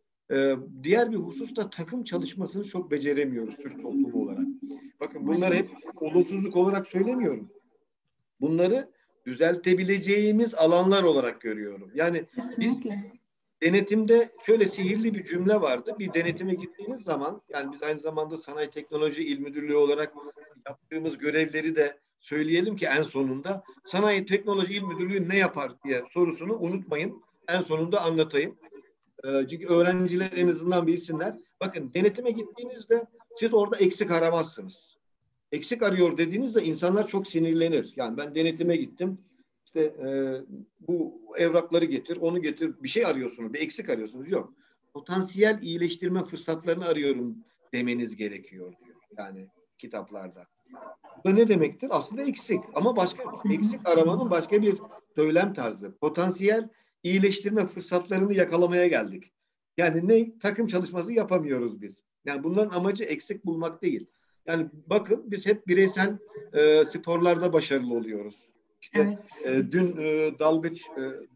Diğer bir husus da takım çalışmasını çok beceremiyoruz Türk toplumu olarak. Bakın bunları hep olumsuzluk olarak söylemiyorum. Bunları düzeltebileceğimiz alanlar olarak görüyorum. Yani biz denetimde şöyle sihirli bir cümle vardı. Bir denetime gittiğiniz zaman, yani biz aynı zamanda Sanayi Teknoloji İl Müdürlüğü olarak yaptığımız görevleri de söyleyelim ki en sonunda Sanayi Teknoloji İl Müdürlüğü ne yapar diye sorusunu unutmayın. En sonunda anlatayım. Çünkü öğrenciler en azından bilsinler. Bakın denetime gittiğinizde siz orada eksik aramazsınız. Eksik arıyor dediğinizde insanlar çok sinirlenir. Yani ben denetime gittim. İşte bu evrakları getir, onu getir. Bir şey arıyorsunuz, bir eksik arıyorsunuz. Yok. Potansiyel iyileştirme fırsatlarını arıyorum demeniz gerekiyor diyor. Yani kitaplarda. Bu da ne demektir? Aslında eksik. Ama başka eksik aramanın başka bir söylem tarzı. Potansiyel iyileştirme fırsatlarını yakalamaya geldik. Yani ne? Takım çalışması yapamıyoruz biz. Yani bunların amacı eksik bulmak değil. Yani bakın biz hep bireysel sporlarda başarılı oluyoruz. İşte dün dalgıç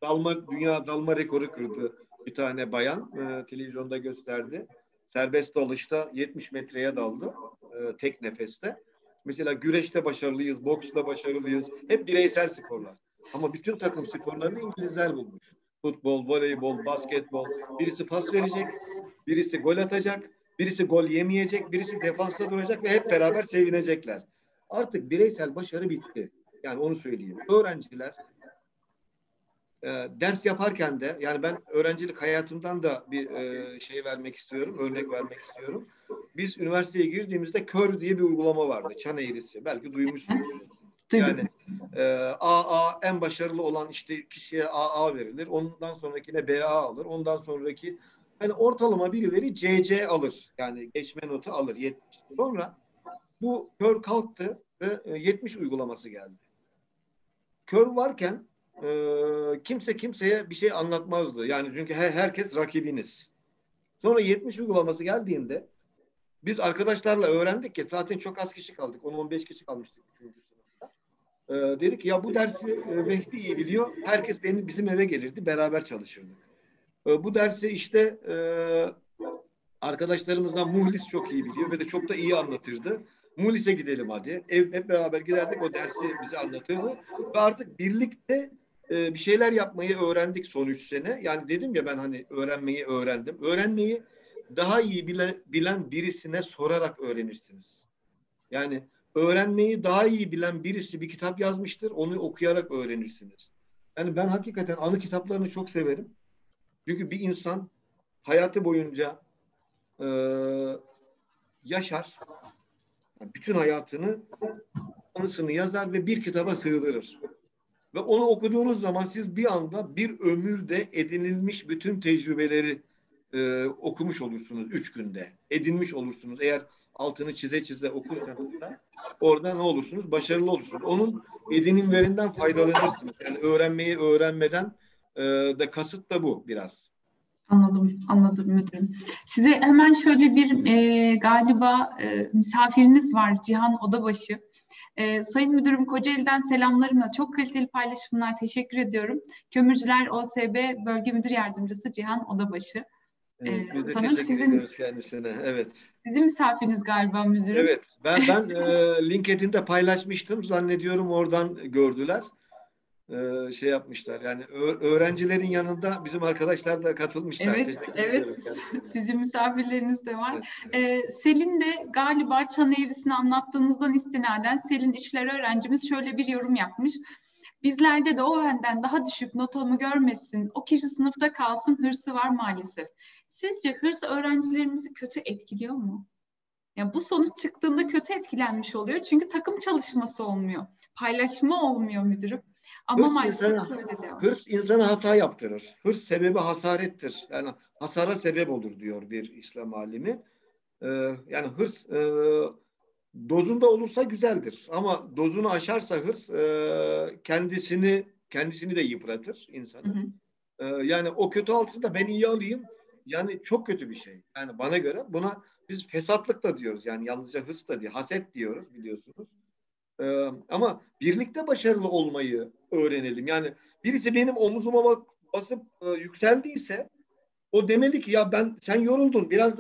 dünya dalma rekoru kırdı bir tane bayan televizyonda gösterdi. Serbest dalışta 70 metreye daldı tek nefeste. Mesela güreşte başarılıyız, boksla başarılıyız. Hep bireysel sporlar. Ama bütün takım sporlarını İngilizler bulmuş. Futbol, voleybol, basketbol. Birisi pas verecek, birisi gol atacak, birisi gol yemeyecek, birisi defansta duracak ve hep beraber sevinecekler. Artık bireysel başarı bitti. Yani onu söyleyeyim. Öğrenciler ders yaparken de, yani ben öğrencilik hayatımdan da bir şey vermek istiyorum, örnek vermek istiyorum. Biz üniversiteye girdiğimizde KÖR diye bir uygulama vardı. Çan eğrisi. Belki duymuşsunuz. Yani AA en başarılı olan işte kişiye AA verilir. Ondan sonrakine BA alır. Ondan sonraki yani ortalama birileri CC alır. Yani geçme notu alır. 70. Sonra bu KÖR kalktı ve 70 uygulaması geldi. KÖR varken kimse kimseye bir şey anlatmazdı. Yani çünkü herkes rakibiniz. Sonra 70 uygulaması geldiğinde biz arkadaşlarla öğrendik ki zaten çok az kişi kaldık. 10-15 kişi kalmıştık 3. sınıfta. Dedik ya bu dersi Vehbi iyi biliyor. Herkes bizim eve gelirdi. Beraber çalışırdık. Bu dersi işte arkadaşlarımızdan Muhlis çok iyi biliyor ve de çok da iyi anlatırdı. Muhlis'e gidelim hadi. Hep beraber giderdik. O dersi bize anlatırdı. Ve artık birlikte bir şeyler yapmayı öğrendik son 3 sene. Yani dedim ya ben hani öğrenmeyi öğrendim. Öğrenmeyi daha iyi bilen birisine sorarak öğrenirsiniz. Yani öğrenmeyi daha iyi bilen birisi bir kitap yazmıştır. Onu okuyarak öğrenirsiniz. Yani ben hakikaten anı kitaplarını çok severim. Çünkü bir insan hayatı boyunca yaşar. Bütün hayatını anısını yazar ve bir kitaba sığdırır. Ve onu okuduğunuz zaman siz bir anda bir ömürde edinilmiş bütün tecrübeleri okumuş olursunuz 3 günde. Edinmiş olursunuz. Eğer altını çize çize okursanız da orada ne olursunuz? Başarılı olursunuz. Onun edinimlerinden faydalanırsınız. Yani öğrenmeyi öğrenmeden de kasıt da bu biraz. Anladım müdürüm. Size hemen şöyle bir galiba misafiriniz var, Cihan Odabaşı. Sayın Müdürüm, Kocaeli'den selamlarımla çok kaliteli paylaşımlar, teşekkür ediyorum. Kömürcüler OSB Bölge Müdür Yardımcısı Cihan Odabaşı. Evet, biz de teşekkür ediyoruz kendisine. Evet. Sizin misafiriniz galiba müdürüm. Evet. Ben LinkedIn'de paylaşmıştım. Zannediyorum oradan gördüler. Şey yapmışlar. Yani öğrencilerin yanında bizim arkadaşlar da katılmışlar. Evet. Sizin misafirleriniz de var. Evet. Selin de galiba çan eğrisini anlattığınızdan istinaden Selin İçler öğrencimiz şöyle bir yorum yapmış. Bizlerde de o benden daha düşük notumu görmesin, o kişi sınıfta kalsın hırsı var maalesef. Sizce hırs öğrencilerimizi kötü etkiliyor mu? Yani bu sonuç çıktığında kötü etkilenmiş oluyor. Çünkü takım çalışması olmuyor. Paylaşma olmuyor müdürüm. Ama Hırs maalesef insana, böyle devam. hırs insana hata yaptırır. Hırs sebebi hasarettir. Yani hasara sebep olur diyor bir İslam alimi. Ee, Yani hırs dozunda olursa güzeldir. Ama dozunu aşarsa hırs kendisini de yıpratır Hı insanı. hı. Yani o kötü altında ben iyi alayım. Yani çok kötü bir şey. Yani bana göre buna biz fesatlık da diyoruz. Yani yalnızca hırs da değil. Haset diyoruz biliyorsunuz. Ama birlikte başarılı olmayı öğrenelim. Yani birisi benim omuzuma basıp yükseldiyse o demeli ki ya sen yoruldun biraz da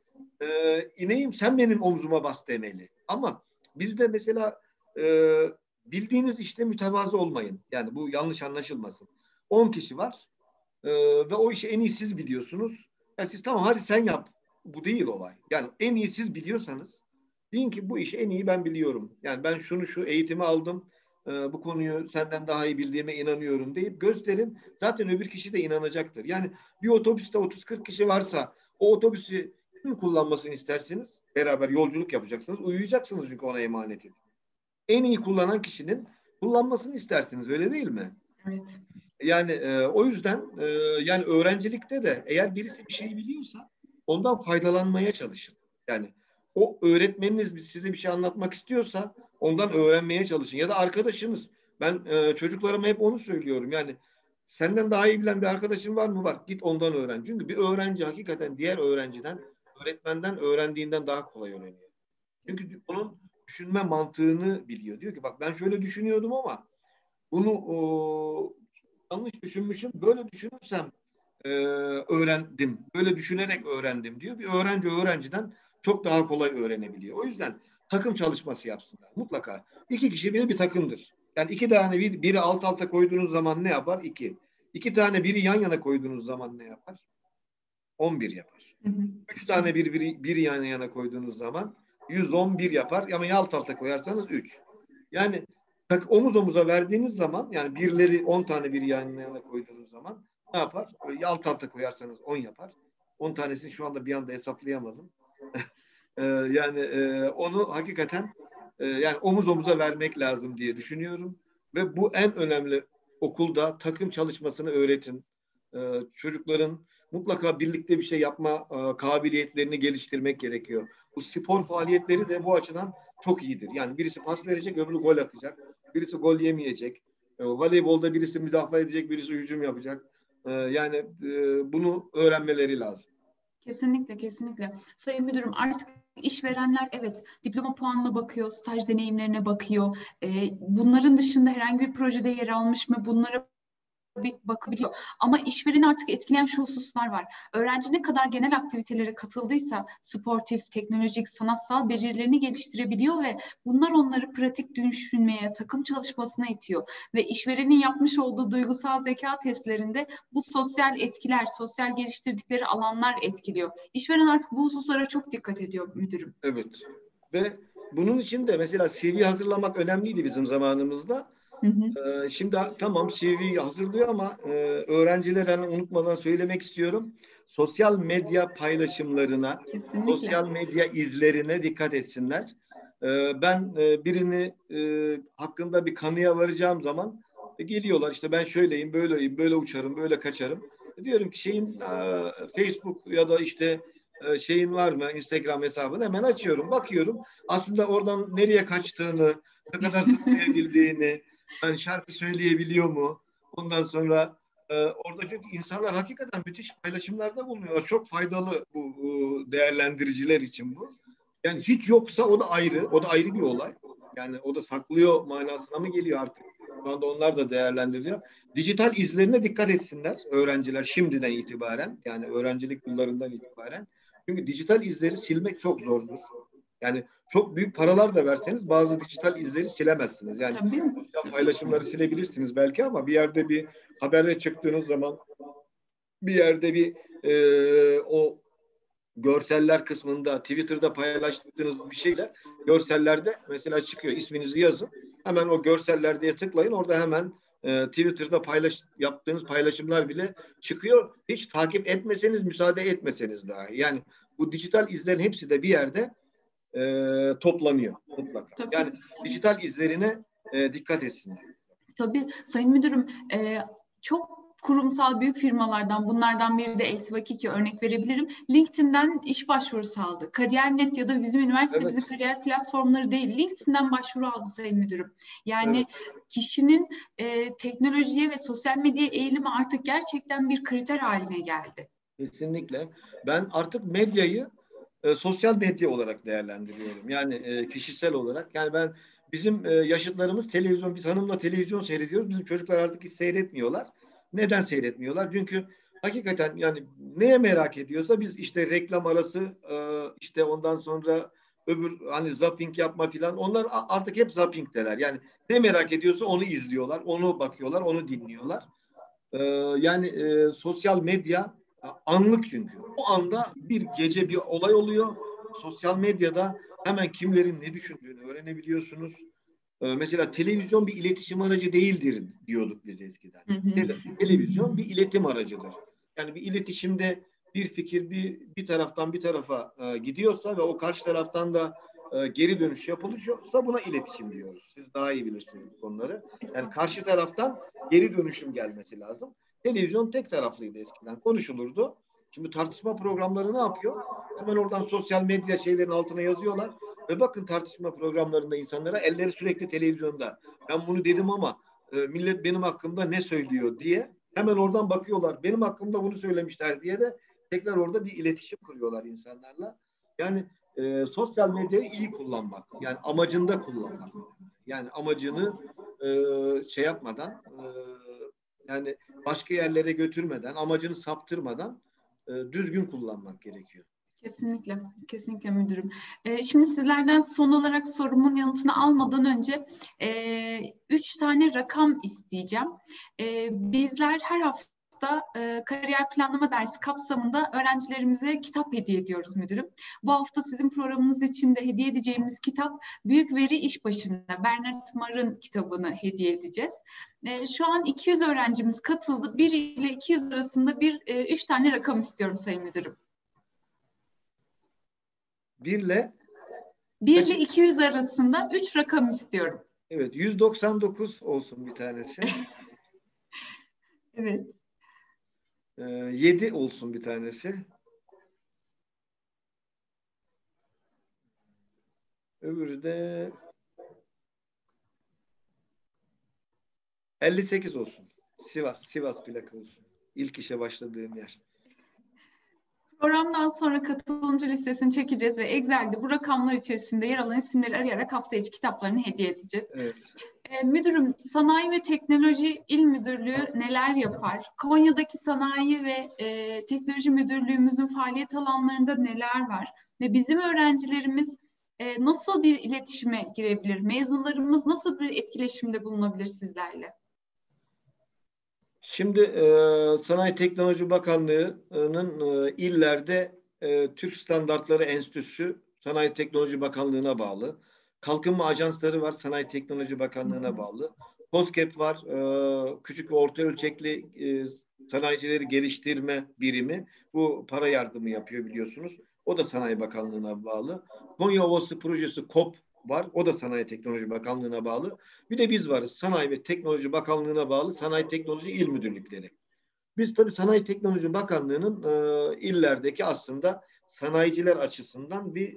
ineyim sen benim omzuma bas demeli. Ama biz de mesela e, bildiğiniz işte mütevazı olmayın. Yani bu yanlış anlaşılmasın. 10 kişi var ve o işi en iyi siz biliyorsunuz. Ya siz tamam hadi sen yap. Bu değil olay. Yani en iyi siz biliyorsanız deyin ki bu işi en iyi ben biliyorum. Yani ben şu eğitimi aldım. Bu konuyu senden daha iyi bildiğime inanıyorum deyip gösterin. Zaten öbür kişi de inanacaktır. Yani bir otobüste 30-40 kişi varsa o otobüsü kim kullanmasını istersiniz? Beraber yolculuk yapacaksınız. Uyuyacaksınız çünkü ona emanet edin. En iyi kullanan kişinin kullanmasını istersiniz. Öyle değil mi? Evet. Yani o yüzden yani öğrencilikte de eğer birisi bir şey biliyorsa ondan faydalanmaya çalışın. Yani o öğretmeniniz size bir şey anlatmak istiyorsa ondan öğrenmeye çalışın. Ya da arkadaşınız. Ben çocuklarıma hep onu söylüyorum. Yani senden daha iyi bilen bir arkadaşın var mı? Var. Git ondan öğren. Çünkü bir öğrenci hakikaten diğer öğrenciden, öğretmenden öğrendiğinden daha kolay öğreniyor. Çünkü onun düşünme mantığını biliyor. Diyor ki bak ben şöyle düşünüyordum ama bunu yanlış düşünmüşüm. Böyle düşünürsem öğrendim. Böyle düşünerek öğrendim diyor. Bir öğrenci öğrenciden çok daha kolay öğrenebiliyor. O yüzden takım çalışması yapsınlar. Mutlaka. İki kişi bile bir takımdır. Yani iki tane biri alt alta koyduğunuz zaman ne yapar? İki. İki tane biri yan yana koyduğunuz zaman ne yapar? 11 yapar. Hı hı. Üç tane biri yan yana koyduğunuz zaman 111 yapar. Ama alt alta koyarsanız 3. Yani omuz omuza verdiğiniz zaman yani birileri 10 tane bir yan yana koyduğunuz zaman ne yapar? Alt alta koyarsanız 10 yapar. 10 tanesini şu anda bir anda hesaplayamadım. Yani onu hakikaten yani omuz omuza vermek lazım diye düşünüyorum. Ve bu en önemli okulda takım çalışmasını öğretin. Çocukların mutlaka birlikte bir şey yapma kabiliyetlerini geliştirmek gerekiyor. Bu spor faaliyetleri de bu açıdan çok iyidir. Yani birisi pas verecek, öbürü gol atacak. Birisi gol yemeyecek. Voleybolda birisi müdafaa edecek, birisi hücum yapacak. Yani bunu öğrenmeleri lazım. Kesinlikle, kesinlikle. Sayın Müdürüm, artık işverenler evet diploma puanına bakıyor, staj deneyimlerine bakıyor. Bunların dışında herhangi bir projede yer almış mı? Bunlara bir bakabiliyor. Ama işvereni artık etkileyen şu hususlar var. Öğrenci ne kadar genel aktivitelere katıldıysa sportif, teknolojik, sanatsal becerilerini geliştirebiliyor ve bunlar onları pratik düşünmeye, takım çalışmasına itiyor. Ve işverenin yapmış olduğu duygusal zeka testlerinde bu sosyal etkiler, sosyal geliştirdikleri alanlar etkiliyor. İşveren artık bu hususlara çok dikkat ediyor müdürüm. Evet. Ve bunun için de mesela CV hazırlamak önemliydi bizim zamanımızda. Hı hı. Şimdi tamam CV hazırlıyor ama öğrencilere unutmadan söylemek istiyorum. Sosyal medya paylaşımlarına, Kesinlikle. sosyal medya izlerine dikkat etsinler. Ben birini hakkında bir kanıya varacağım zaman geliyorlar işte ben şöyleyim, böyleyim, böyle uçarım, böyle kaçarım. Diyorum ki Facebook ya da işte şeyin var mı Instagram hesabını hemen açıyorum, bakıyorum. Aslında oradan nereye kaçtığını, ne kadar zıplayabildiğini, yani şarkı söyleyebiliyor mu? Ondan sonra orada çünkü insanlar hakikaten müthiş paylaşımlarda bulunuyorlar. Çok faydalı bu değerlendiriciler için bu. Yani hiç yoksa o da ayrı. O da ayrı bir olay. Yani o da saklıyor manasına mı geliyor artık? Şu anda onlar da değerlendiriliyor. Dijital izlerine dikkat etsinler öğrenciler şimdiden itibaren. Yani öğrencilik yıllarından itibaren. Çünkü dijital izleri silmek çok zordur. Yani çok büyük paralar da verseniz bazı dijital izleri silemezsiniz. Yani Tabii mi? sosyal paylaşımları silebilirsiniz belki ama bir yerde bir habere çıktığınız zaman bir yerde o görseller kısmında Twitter'da paylaştığınız bir şeyle görsellerde mesela çıkıyor. İsminizi yazın. Hemen o görseller diye tıklayın. Orada hemen Twitter'da yaptığınız paylaşımlar bile çıkıyor. Hiç takip etmeseniz, müsaade etmeseniz dahi. Yani bu dijital izlerin hepsi de bir yerde toplanıyor mutlaka. Tabii, Yani tabii. dijital izlerine dikkat etsinler. Tabii Sayın Müdürüm, çok kurumsal büyük firmalardan, bunlardan biri de Elsivakiki örnek verebilirim. LinkedIn'den iş başvurusu aldı. Kariyer.net ya da bizim üniversite Evet. bizi kariyer platformları değil, LinkedIn'den başvuru aldı Sayın Müdürüm. Yani Evet. kişinin teknolojiye ve sosyal medyaya eğilimi artık gerçekten bir kriter haline geldi. Kesinlikle. Ben artık medyayı sosyal medya olarak değerlendiriyorum. Yani kişisel olarak. Yani bizim yaşıtlarımız biz hanımla televizyon seyrediyoruz. Bizim çocuklar artık hiç seyretmiyorlar. Neden seyretmiyorlar? Çünkü hakikaten yani neye merak ediyorsa biz işte reklam arası işte ondan sonra öbür hani zapping yapma filan onlar artık hep zapping'teler. Yani ne merak ediyorsa onu izliyorlar, onu bakıyorlar, onu dinliyorlar. Yani sosyal medya anlık çünkü. O anda bir gece bir olay oluyor. Sosyal medyada hemen kimlerin ne düşündüğünü öğrenebiliyorsunuz. Mesela televizyon bir iletişim aracı değildir diyorduk biz eskiden. Hı hı. Televizyon bir iletim aracıdır. Yani bir iletişimde bir fikir bir taraftan bir tarafa gidiyorsa ve o karşı taraftan da geri dönüş yapılıyorsa buna iletişim diyoruz. Siz daha iyi bilirsiniz bu konuları. Yani karşı taraftan geri dönüşüm gelmesi lazım. Televizyon tek taraflıydı eskiden. Konuşulurdu. Şimdi tartışma programları ne yapıyor? Hemen oradan sosyal medya şeylerin altına yazıyorlar. Ve bakın tartışma programlarında insanlara elleri sürekli televizyonda. Ben bunu dedim ama millet benim hakkımda ne söylüyor diye hemen oradan bakıyorlar. Benim hakkımda bunu söylemişler diye de tekrar orada bir iletişim kuruyorlar insanlarla. Yani sosyal medyayı iyi kullanmak. Yani amacında kullanmak. Yani amacını şey yapmadan yani başka yerlere götürmeden, amacını saptırmadan düzgün kullanmak gerekiyor. Kesinlikle, kesinlikle müdürüm. Şimdi sizlerden son olarak sorumun yanıtını almadan önce 3 tane rakam isteyeceğim. Bizler her hafta kariyer planlama dersi kapsamında öğrencilerimize kitap hediye ediyoruz müdürüm. Bu hafta sizin programınız için de hediye edeceğimiz kitap Büyük Veri İş Başında. Bernard Marr'ın kitabını hediye edeceğiz. Şu an 200 öğrencimiz katıldı. 1 ile 200 arasında 3 tane rakam istiyorum Sayın Müdürüm. 1 ile 1 ile 200 arasında 3 rakam istiyorum. Evet, 199 olsun bir tanesi. Evet. 7 olsun bir tanesi. Öbürü de 58 olsun. Sivas plaka olsun. İlk işe başladığım yer. Programdan sonra katılımcı listesini çekeceğiz ve Excel'de bu rakamlar içerisinde yer alan isimleri arayarak hafta içi kitaplarını hediye edeceğiz. Evet. Müdürüm, Sanayi ve Teknoloji İl Müdürlüğü neler yapar? Konya'daki Sanayi ve Teknoloji Müdürlüğümüzün faaliyet alanlarında neler var? Ve bizim öğrencilerimiz nasıl bir iletişime girebilir? Mezunlarımız nasıl bir etkileşimde bulunabilir sizlerle? Şimdi Sanayi Teknoloji Bakanlığı'nın illerde Türk Standartları Enstitüsü Sanayi Teknoloji Bakanlığı'na bağlı. Kalkınma ajansları var, Sanayi Teknoloji Bakanlığı'na bağlı. KOSGEB var, küçük ve orta ölçekli sanayicileri geliştirme birimi. Bu para yardımı yapıyor biliyorsunuz. O da Sanayi Bakanlığı'na bağlı. Konya Ovası Projesi KOP var. O da Sanayi Teknoloji Bakanlığı'na bağlı. Bir de biz varız. Sanayi ve Teknoloji Bakanlığı'na bağlı Sanayi Teknoloji İl Müdürlükleri. Biz tabii Sanayi Teknoloji Bakanlığı'nın illerdeki aslında sanayiciler açısından bir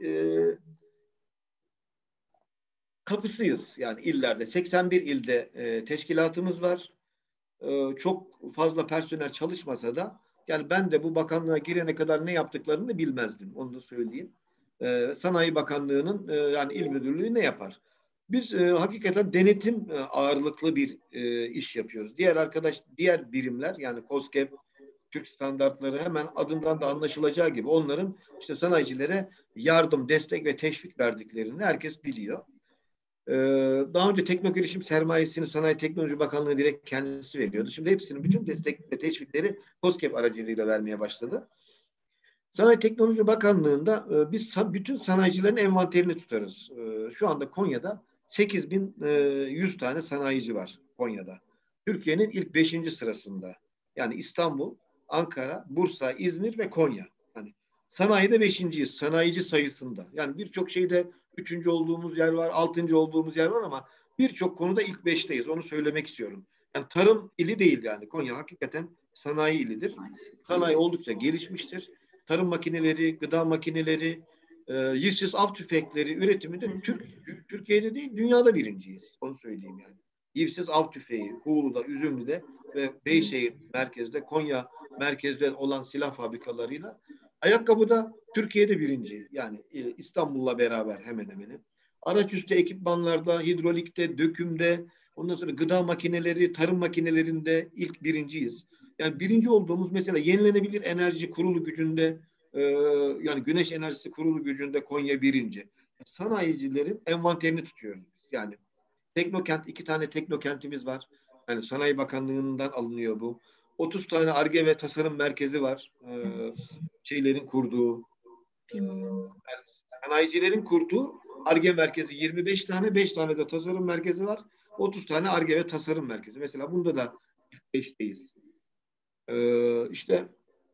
kapısıyız. Yani illerde 81 ilde teşkilatımız var. Çok fazla personel çalışmasa da yani ben de bu bakanlığa girene kadar ne yaptıklarını bilmezdim. Onu da söyleyeyim. Sanayi Bakanlığı'nın yani il müdürlüğü ne yapar? Biz hakikaten denetim ağırlıklı bir iş yapıyoruz. Diğer birimler yani KOSGEB, Türk standartları hemen adından da anlaşılacağı gibi onların işte sanayicilere yardım, destek ve teşvik verdiklerini herkes biliyor. Daha önce teknogirişim sermayesini Sanayi Teknoloji Bakanlığı direkt kendisi veriyordu. Şimdi hepsinin bütün destek ve teşvikleri KOSGEB aracılığıyla vermeye başladı. Sanayi Teknoloji Bakanlığı'nda biz bütün sanayicilerin envanterini tutarız. Şu anda Konya'da 8.100 tane sanayici var Konya'da. Türkiye'nin ilk 5. sırasında. Yani İstanbul, Ankara, Bursa, İzmir ve Konya. Hani Sanayide 5.'yiz. Sanayici sayısında. Yani birçok şeyde 3. olduğumuz yer var, 6. olduğumuz yer var ama birçok konuda ilk 5'teyiz. Onu söylemek istiyorum. Yani tarım ili değil yani. Konya hakikaten sanayi ilidir. Sanayi oldukça gelişmiştir. Tarım makineleri, gıda makineleri, yivsiz av tüfekleri üretiminde Türkiye'de değil, dünyada birinciyiz. Onu söyleyeyim yani. Yivsiz av tüfeği, Kuğulu'da, Üzümlü'de ve Beyşehir merkezde, Konya merkezde olan silah fabrikalarıyla. Ayakkabıda Türkiye'de birinci. Yani İstanbul'la beraber hemen hemen. Araçüstü ekipmanlarda, hidrolikte, dökümde, ondan sonra gıda makineleri, tarım makinelerinde ilk birinciyiz. Yani birinci olduğumuz mesela yenilenebilir enerji kurulu gücünde, yani güneş enerjisi kurulu gücünde Konya birinci. Sanayicilerin envanterini tutuyoruz biz. Yani Teknokent, 2 tane teknokentimiz var. Yani Sanayi Bakanlığı'ndan alınıyor bu. 30 tane Ar-Ge ve tasarım merkezi var. Şeylerin kurduğu, sanayicilerin kurduğu Ar-Ge merkezi 25 tane, 5 tane de tasarım merkezi var. 30 tane Ar-Ge ve tasarım merkezi. Mesela bunda da 5'teyiz. İşte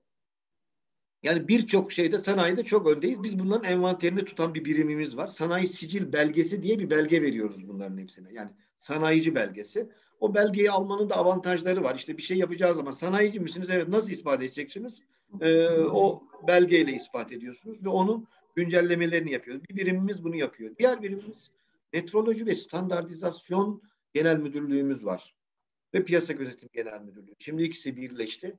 yani birçok şeyde sanayide çok öndeyiz. Biz bunların envanterini tutan bir birimimiz var. Sanayi sicil belgesi diye bir belge veriyoruz bunların hepsine. Yani sanayici belgesi. O belgeyi almanın da avantajları var. İşte bir şey yapacağız ama sanayici misiniz? Evet. Nasıl ispat edeceksiniz? O belgeyle ispat ediyorsunuz ve onun güncellemelerini yapıyoruz. Bir birimimiz bunu yapıyor. Diğer birimimiz metroloji ve standartizasyon genel müdürlüğümüz var. Ve piyasa gözetim genel müdürlüğü. Şimdi ikisi birleşti.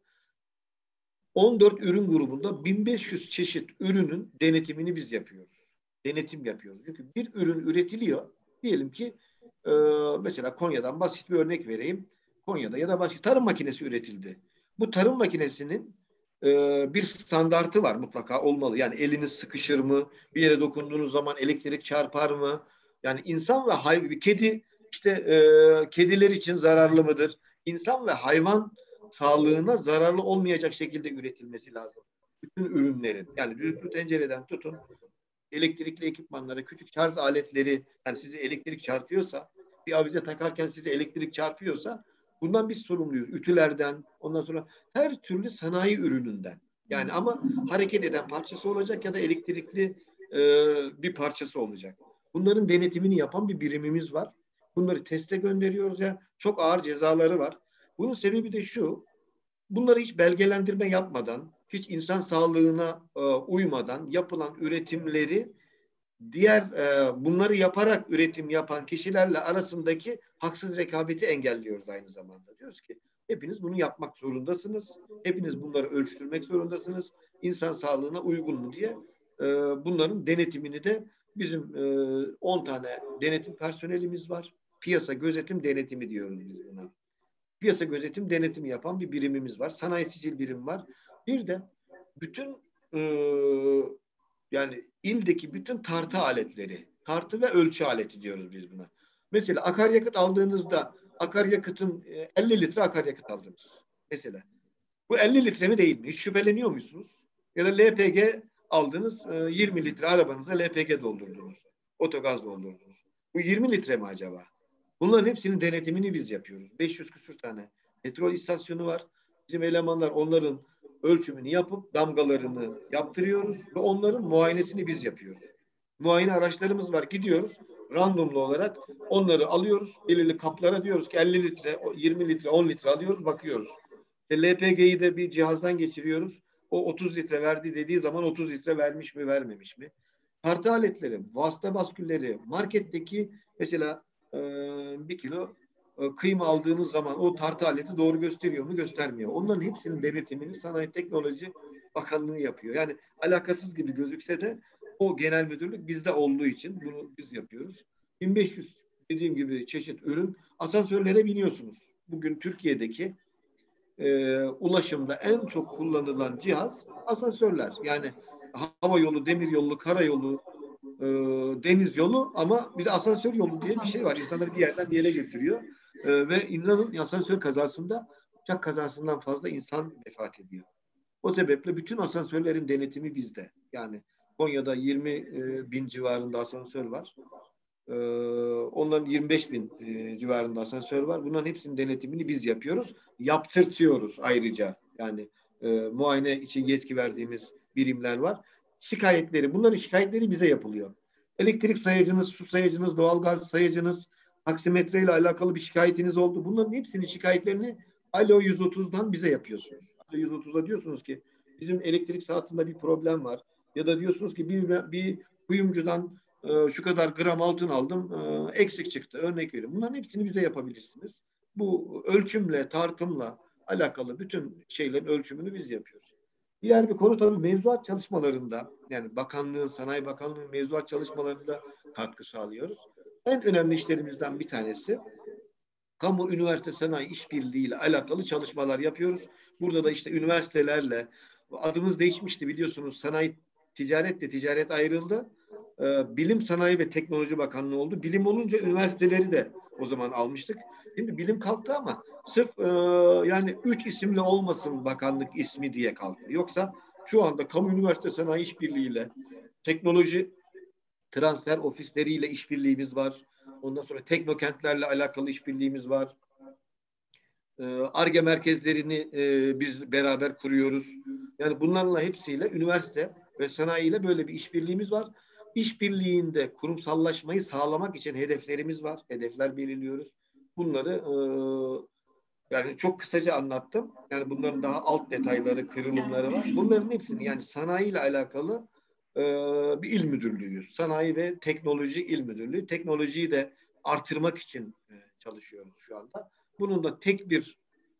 14 ürün grubunda 1500 çeşit ürünün denetimini biz yapıyoruz. Denetim yapıyoruz. Çünkü bir ürün üretiliyor. Diyelim ki mesela Konya'dan basit bir örnek vereyim. Konya'da ya da başka tarım makinesi üretildi. Bu tarım makinesinin bir standartı var, mutlaka olmalı. Yani eliniz sıkışır mı? Bir yere dokunduğunuz zaman elektrik çarpar mı? Yani insan ve hayvan, kedi işte kediler için zararlı mıdır? İnsan ve hayvan sağlığına zararlı olmayacak şekilde üretilmesi lazım. Bütün ürünlerin, yani düdüklü tencereden tutun elektrikli ekipmanlara, küçük şarj aletleri, yani sizi elektrik çarpıyorsa, bir avize takarken size elektrik çarpıyorsa bundan biz sorumluyuz. Ütülerden, ondan sonra her türlü sanayi ürününden. Yani ama hareket eden parçası olacak ya da elektrikli bir parçası olacak. Bunların denetimini yapan bir birimimiz var. Bunları teste gönderiyoruz ya. Çok ağır cezaları var. Bunun sebebi de şu: bunları hiç belgelendirme yapmadan, hiç insan sağlığına uymadan yapılan üretimleri diğer bunları yaparak üretim yapan kişilerle arasındaki haksız rekabeti engelliyoruz aynı zamanda. Diyoruz ki hepiniz bunu yapmak zorundasınız. Hepiniz bunları ölçtürmek zorundasınız. İnsan sağlığına uygun mu diye bunların denetimini de bizim 10 tane denetim personelimiz var. Piyasa gözetim denetimi diyoruz biz buna. Piyasa gözetim denetimi yapan bir birimimiz var. Sanayi sicil birim var. Bir de bütün yani ildeki bütün tartı aletleri, tartı ve ölçü aleti diyoruz biz buna. Mesela akaryakıt aldığınızda akaryakıtın 50 litre akaryakıt aldınız. Mesela bu 50 litre mi değil mi? Hiç şüpheleniyor musunuz? Ya da LPG aldınız, 20 litre arabanıza LPG doldurdunuz. Otogaz doldurdunuz. Bu 20 litre mi acaba? Bunların hepsinin denetimini biz yapıyoruz. 500 küsur tane petrol istasyonu var. Bizim elemanlar onların ölçümünü yapıp damgalarını yaptırıyoruz ve onların muayenesini biz yapıyoruz. Muayene araçlarımız var. Gidiyoruz randomlu olarak onları alıyoruz. Belirli kaplara diyoruz ki 50 litre, 20 litre, 10 litre alıyoruz, bakıyoruz. LPG'yi de bir cihazdan geçiriyoruz. O 30 litre verdi dediği zaman 30 litre vermiş mi, vermemiş mi? Tartı aletleri, vasıta baskülleri, marketteki mesela 1 kilo kıyma aldığınız zaman o tartı aleti doğru gösteriyor mu, göstermiyor. Onların hepsinin denetimini Sanayi Teknoloji Bakanlığı yapıyor. Yani alakasız gibi gözükse de o genel müdürlük bizde olduğu için bunu biz yapıyoruz. 1500 dediğim gibi çeşit ürün. Asansörlere biniyorsunuz. Bugün Türkiye'deki ulaşımda en çok kullanılan cihaz asansörler. Yani hava yolu, demir yolu, karayolu, deniz yolu ama bir de asansör yolu diye bir şey var. İnsanları bir yerden bir yere getiriyor. Ve inanın asansör kazasında uçak kazasından fazla insan vefat ediyor. O sebeple bütün asansörlerin denetimi bizde. Yani Konya'da 20 bin civarında asansör var. Onların 25 bin civarında asansör var. Bunların hepsinin denetimini biz yapıyoruz. Yaptırtıyoruz ayrıca. Yani muayene için yetki verdiğimiz birimler var. Bunların şikayetleri bize yapılıyor. Elektrik sayacınız, su sayacınız, doğalgaz sayacınız, taksimetre ile alakalı bir şikayetiniz oldu. Bunların hepsinin şikayetlerini Alo 130'dan bize yapıyorsunuz. Alo 130'a diyorsunuz ki bizim elektrik saatinde bir problem var. Ya da diyorsunuz ki bir kuyumcudan şu kadar gram altın aldım, eksik çıktı. Örnek veriyorum. Bunların hepsini bize yapabilirsiniz. Bu ölçümle, tartımla alakalı bütün şeylerin ölçümünü biz yapıyoruz. Diğer bir konu tabii mevzuat çalışmalarında, yani bakanlığın, Sanayi Bakanlığı'nın mevzuat çalışmalarında katkı sağlıyoruz. En önemli işlerimizden bir tanesi kamu üniversite sanayi işbirliği ile alakalı çalışmalar yapıyoruz. Burada da işte üniversitelerle, adımız değişmişti biliyorsunuz, ticaret ayrıldı. Bilim, Sanayi ve Teknoloji Bakanlığı oldu. Bilim olunca üniversiteleri de o zaman almıştık. Şimdi bilim kalktı ama sırf yani 3 isimli olmasın bakanlık ismi diye kalktı. Yoksa şu anda kamu üniversite sanayi işbirliğiyle teknoloji transfer ofisleriyle işbirliğimiz var. Ondan sonra teknokentlerle alakalı işbirliğimiz var. Ar-Ge merkezlerini biz beraber kuruyoruz. Yani bunlarla hepsiyle üniversite ve sanayiyle böyle bir işbirliğimiz var. İşbirliğinde kurumsallaşmayı sağlamak için hedeflerimiz var. Hedefler belirliyoruz. Bunları yani çok kısaca anlattım. Yani bunların daha alt detayları, kırılımları var. Bunların hepsini yani sanayiyle alakalı bir il müdürlüğüyüz. Sanayi ve Teknoloji İl Müdürlüğü. Teknolojiyi de artırmak için çalışıyoruz şu anda. Bunun da tek bir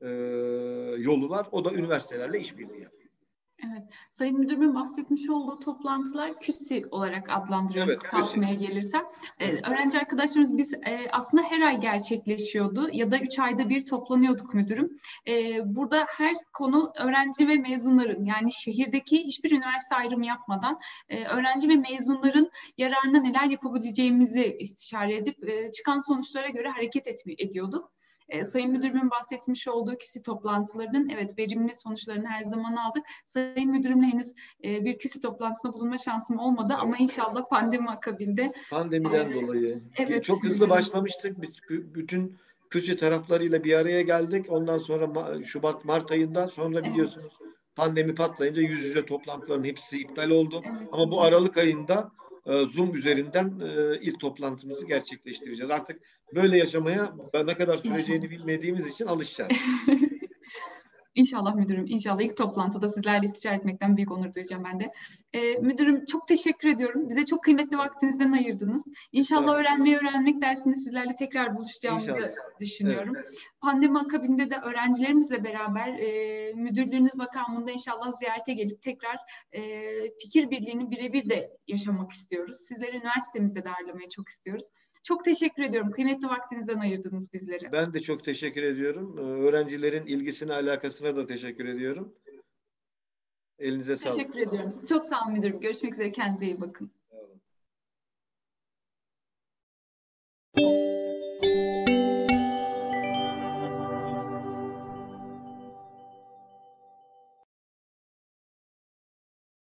yolu var. O da üniversitelerle işbirliği yapıyor. Evet. Sayın Müdürümün bahsetmiş olduğu toplantılar KÜSİ olarak adlandırıyoruz, Evet, kısaltmaya gelirsem. Öğrenci arkadaşlarımız biz aslında her ay gerçekleşiyordu ya da 3 ayda bir toplanıyorduk müdürüm. Burada her konu öğrenci ve mezunların, yani şehirdeki hiçbir üniversite ayrımı yapmadan öğrenci ve mezunların yararına neler yapabileceğimizi istişare edip çıkan sonuçlara göre hareket ediyorduk. Sayın Müdürümün bahsetmiş olduğu KÜSİ toplantılarının evet verimli sonuçlarını her zaman aldık. Sayın Müdürümle henüz bir KÜSİ toplantısında bulunma şansım olmadı ama inşallah pandemi akabinde. Pandemiden dolayı. Evet. Çok hızlı başlamıştık. Bütün KÜSİ taraflarıyla bir araya geldik. Ondan sonra Şubat, Mart ayında sonra biliyorsunuz pandemi patlayınca yüz yüze toplantıların hepsi iptal oldu. Evet. Ama bu Aralık ayında Zoom üzerinden ilk toplantımızı gerçekleştireceğiz. Artık böyle yaşamaya ne kadar süreceğini bilmediğimiz için alışacağız. İnşallah müdürüm, inşallah ilk toplantıda sizlerle istişare etmekten büyük onur duyacağım ben de. Müdürüm çok teşekkür ediyorum. Bize çok kıymetli vaktinizden ayırdınız. İnşallah öğrenmek dersinde sizlerle tekrar buluşacağımızı düşünüyorum. Evet. Pandemi akabinde de öğrencilerimizle beraber müdürlüğünüz makamında inşallah ziyarete gelip tekrar fikir birliğini birebir de yaşamak istiyoruz. Sizleri üniversitemizde de ağırlamayı çok istiyoruz. Çok teşekkür ediyorum. Kıymetli vaktinizden ayırdınız bizleri. Ben de çok teşekkür ediyorum. Öğrencilerin ilgisine, alakasına da teşekkür ediyorum. Elinize sağlık. Teşekkür ediyorum. Çok sağ olun müdürüm. Görüşmek üzere. Kendinize iyi bakın.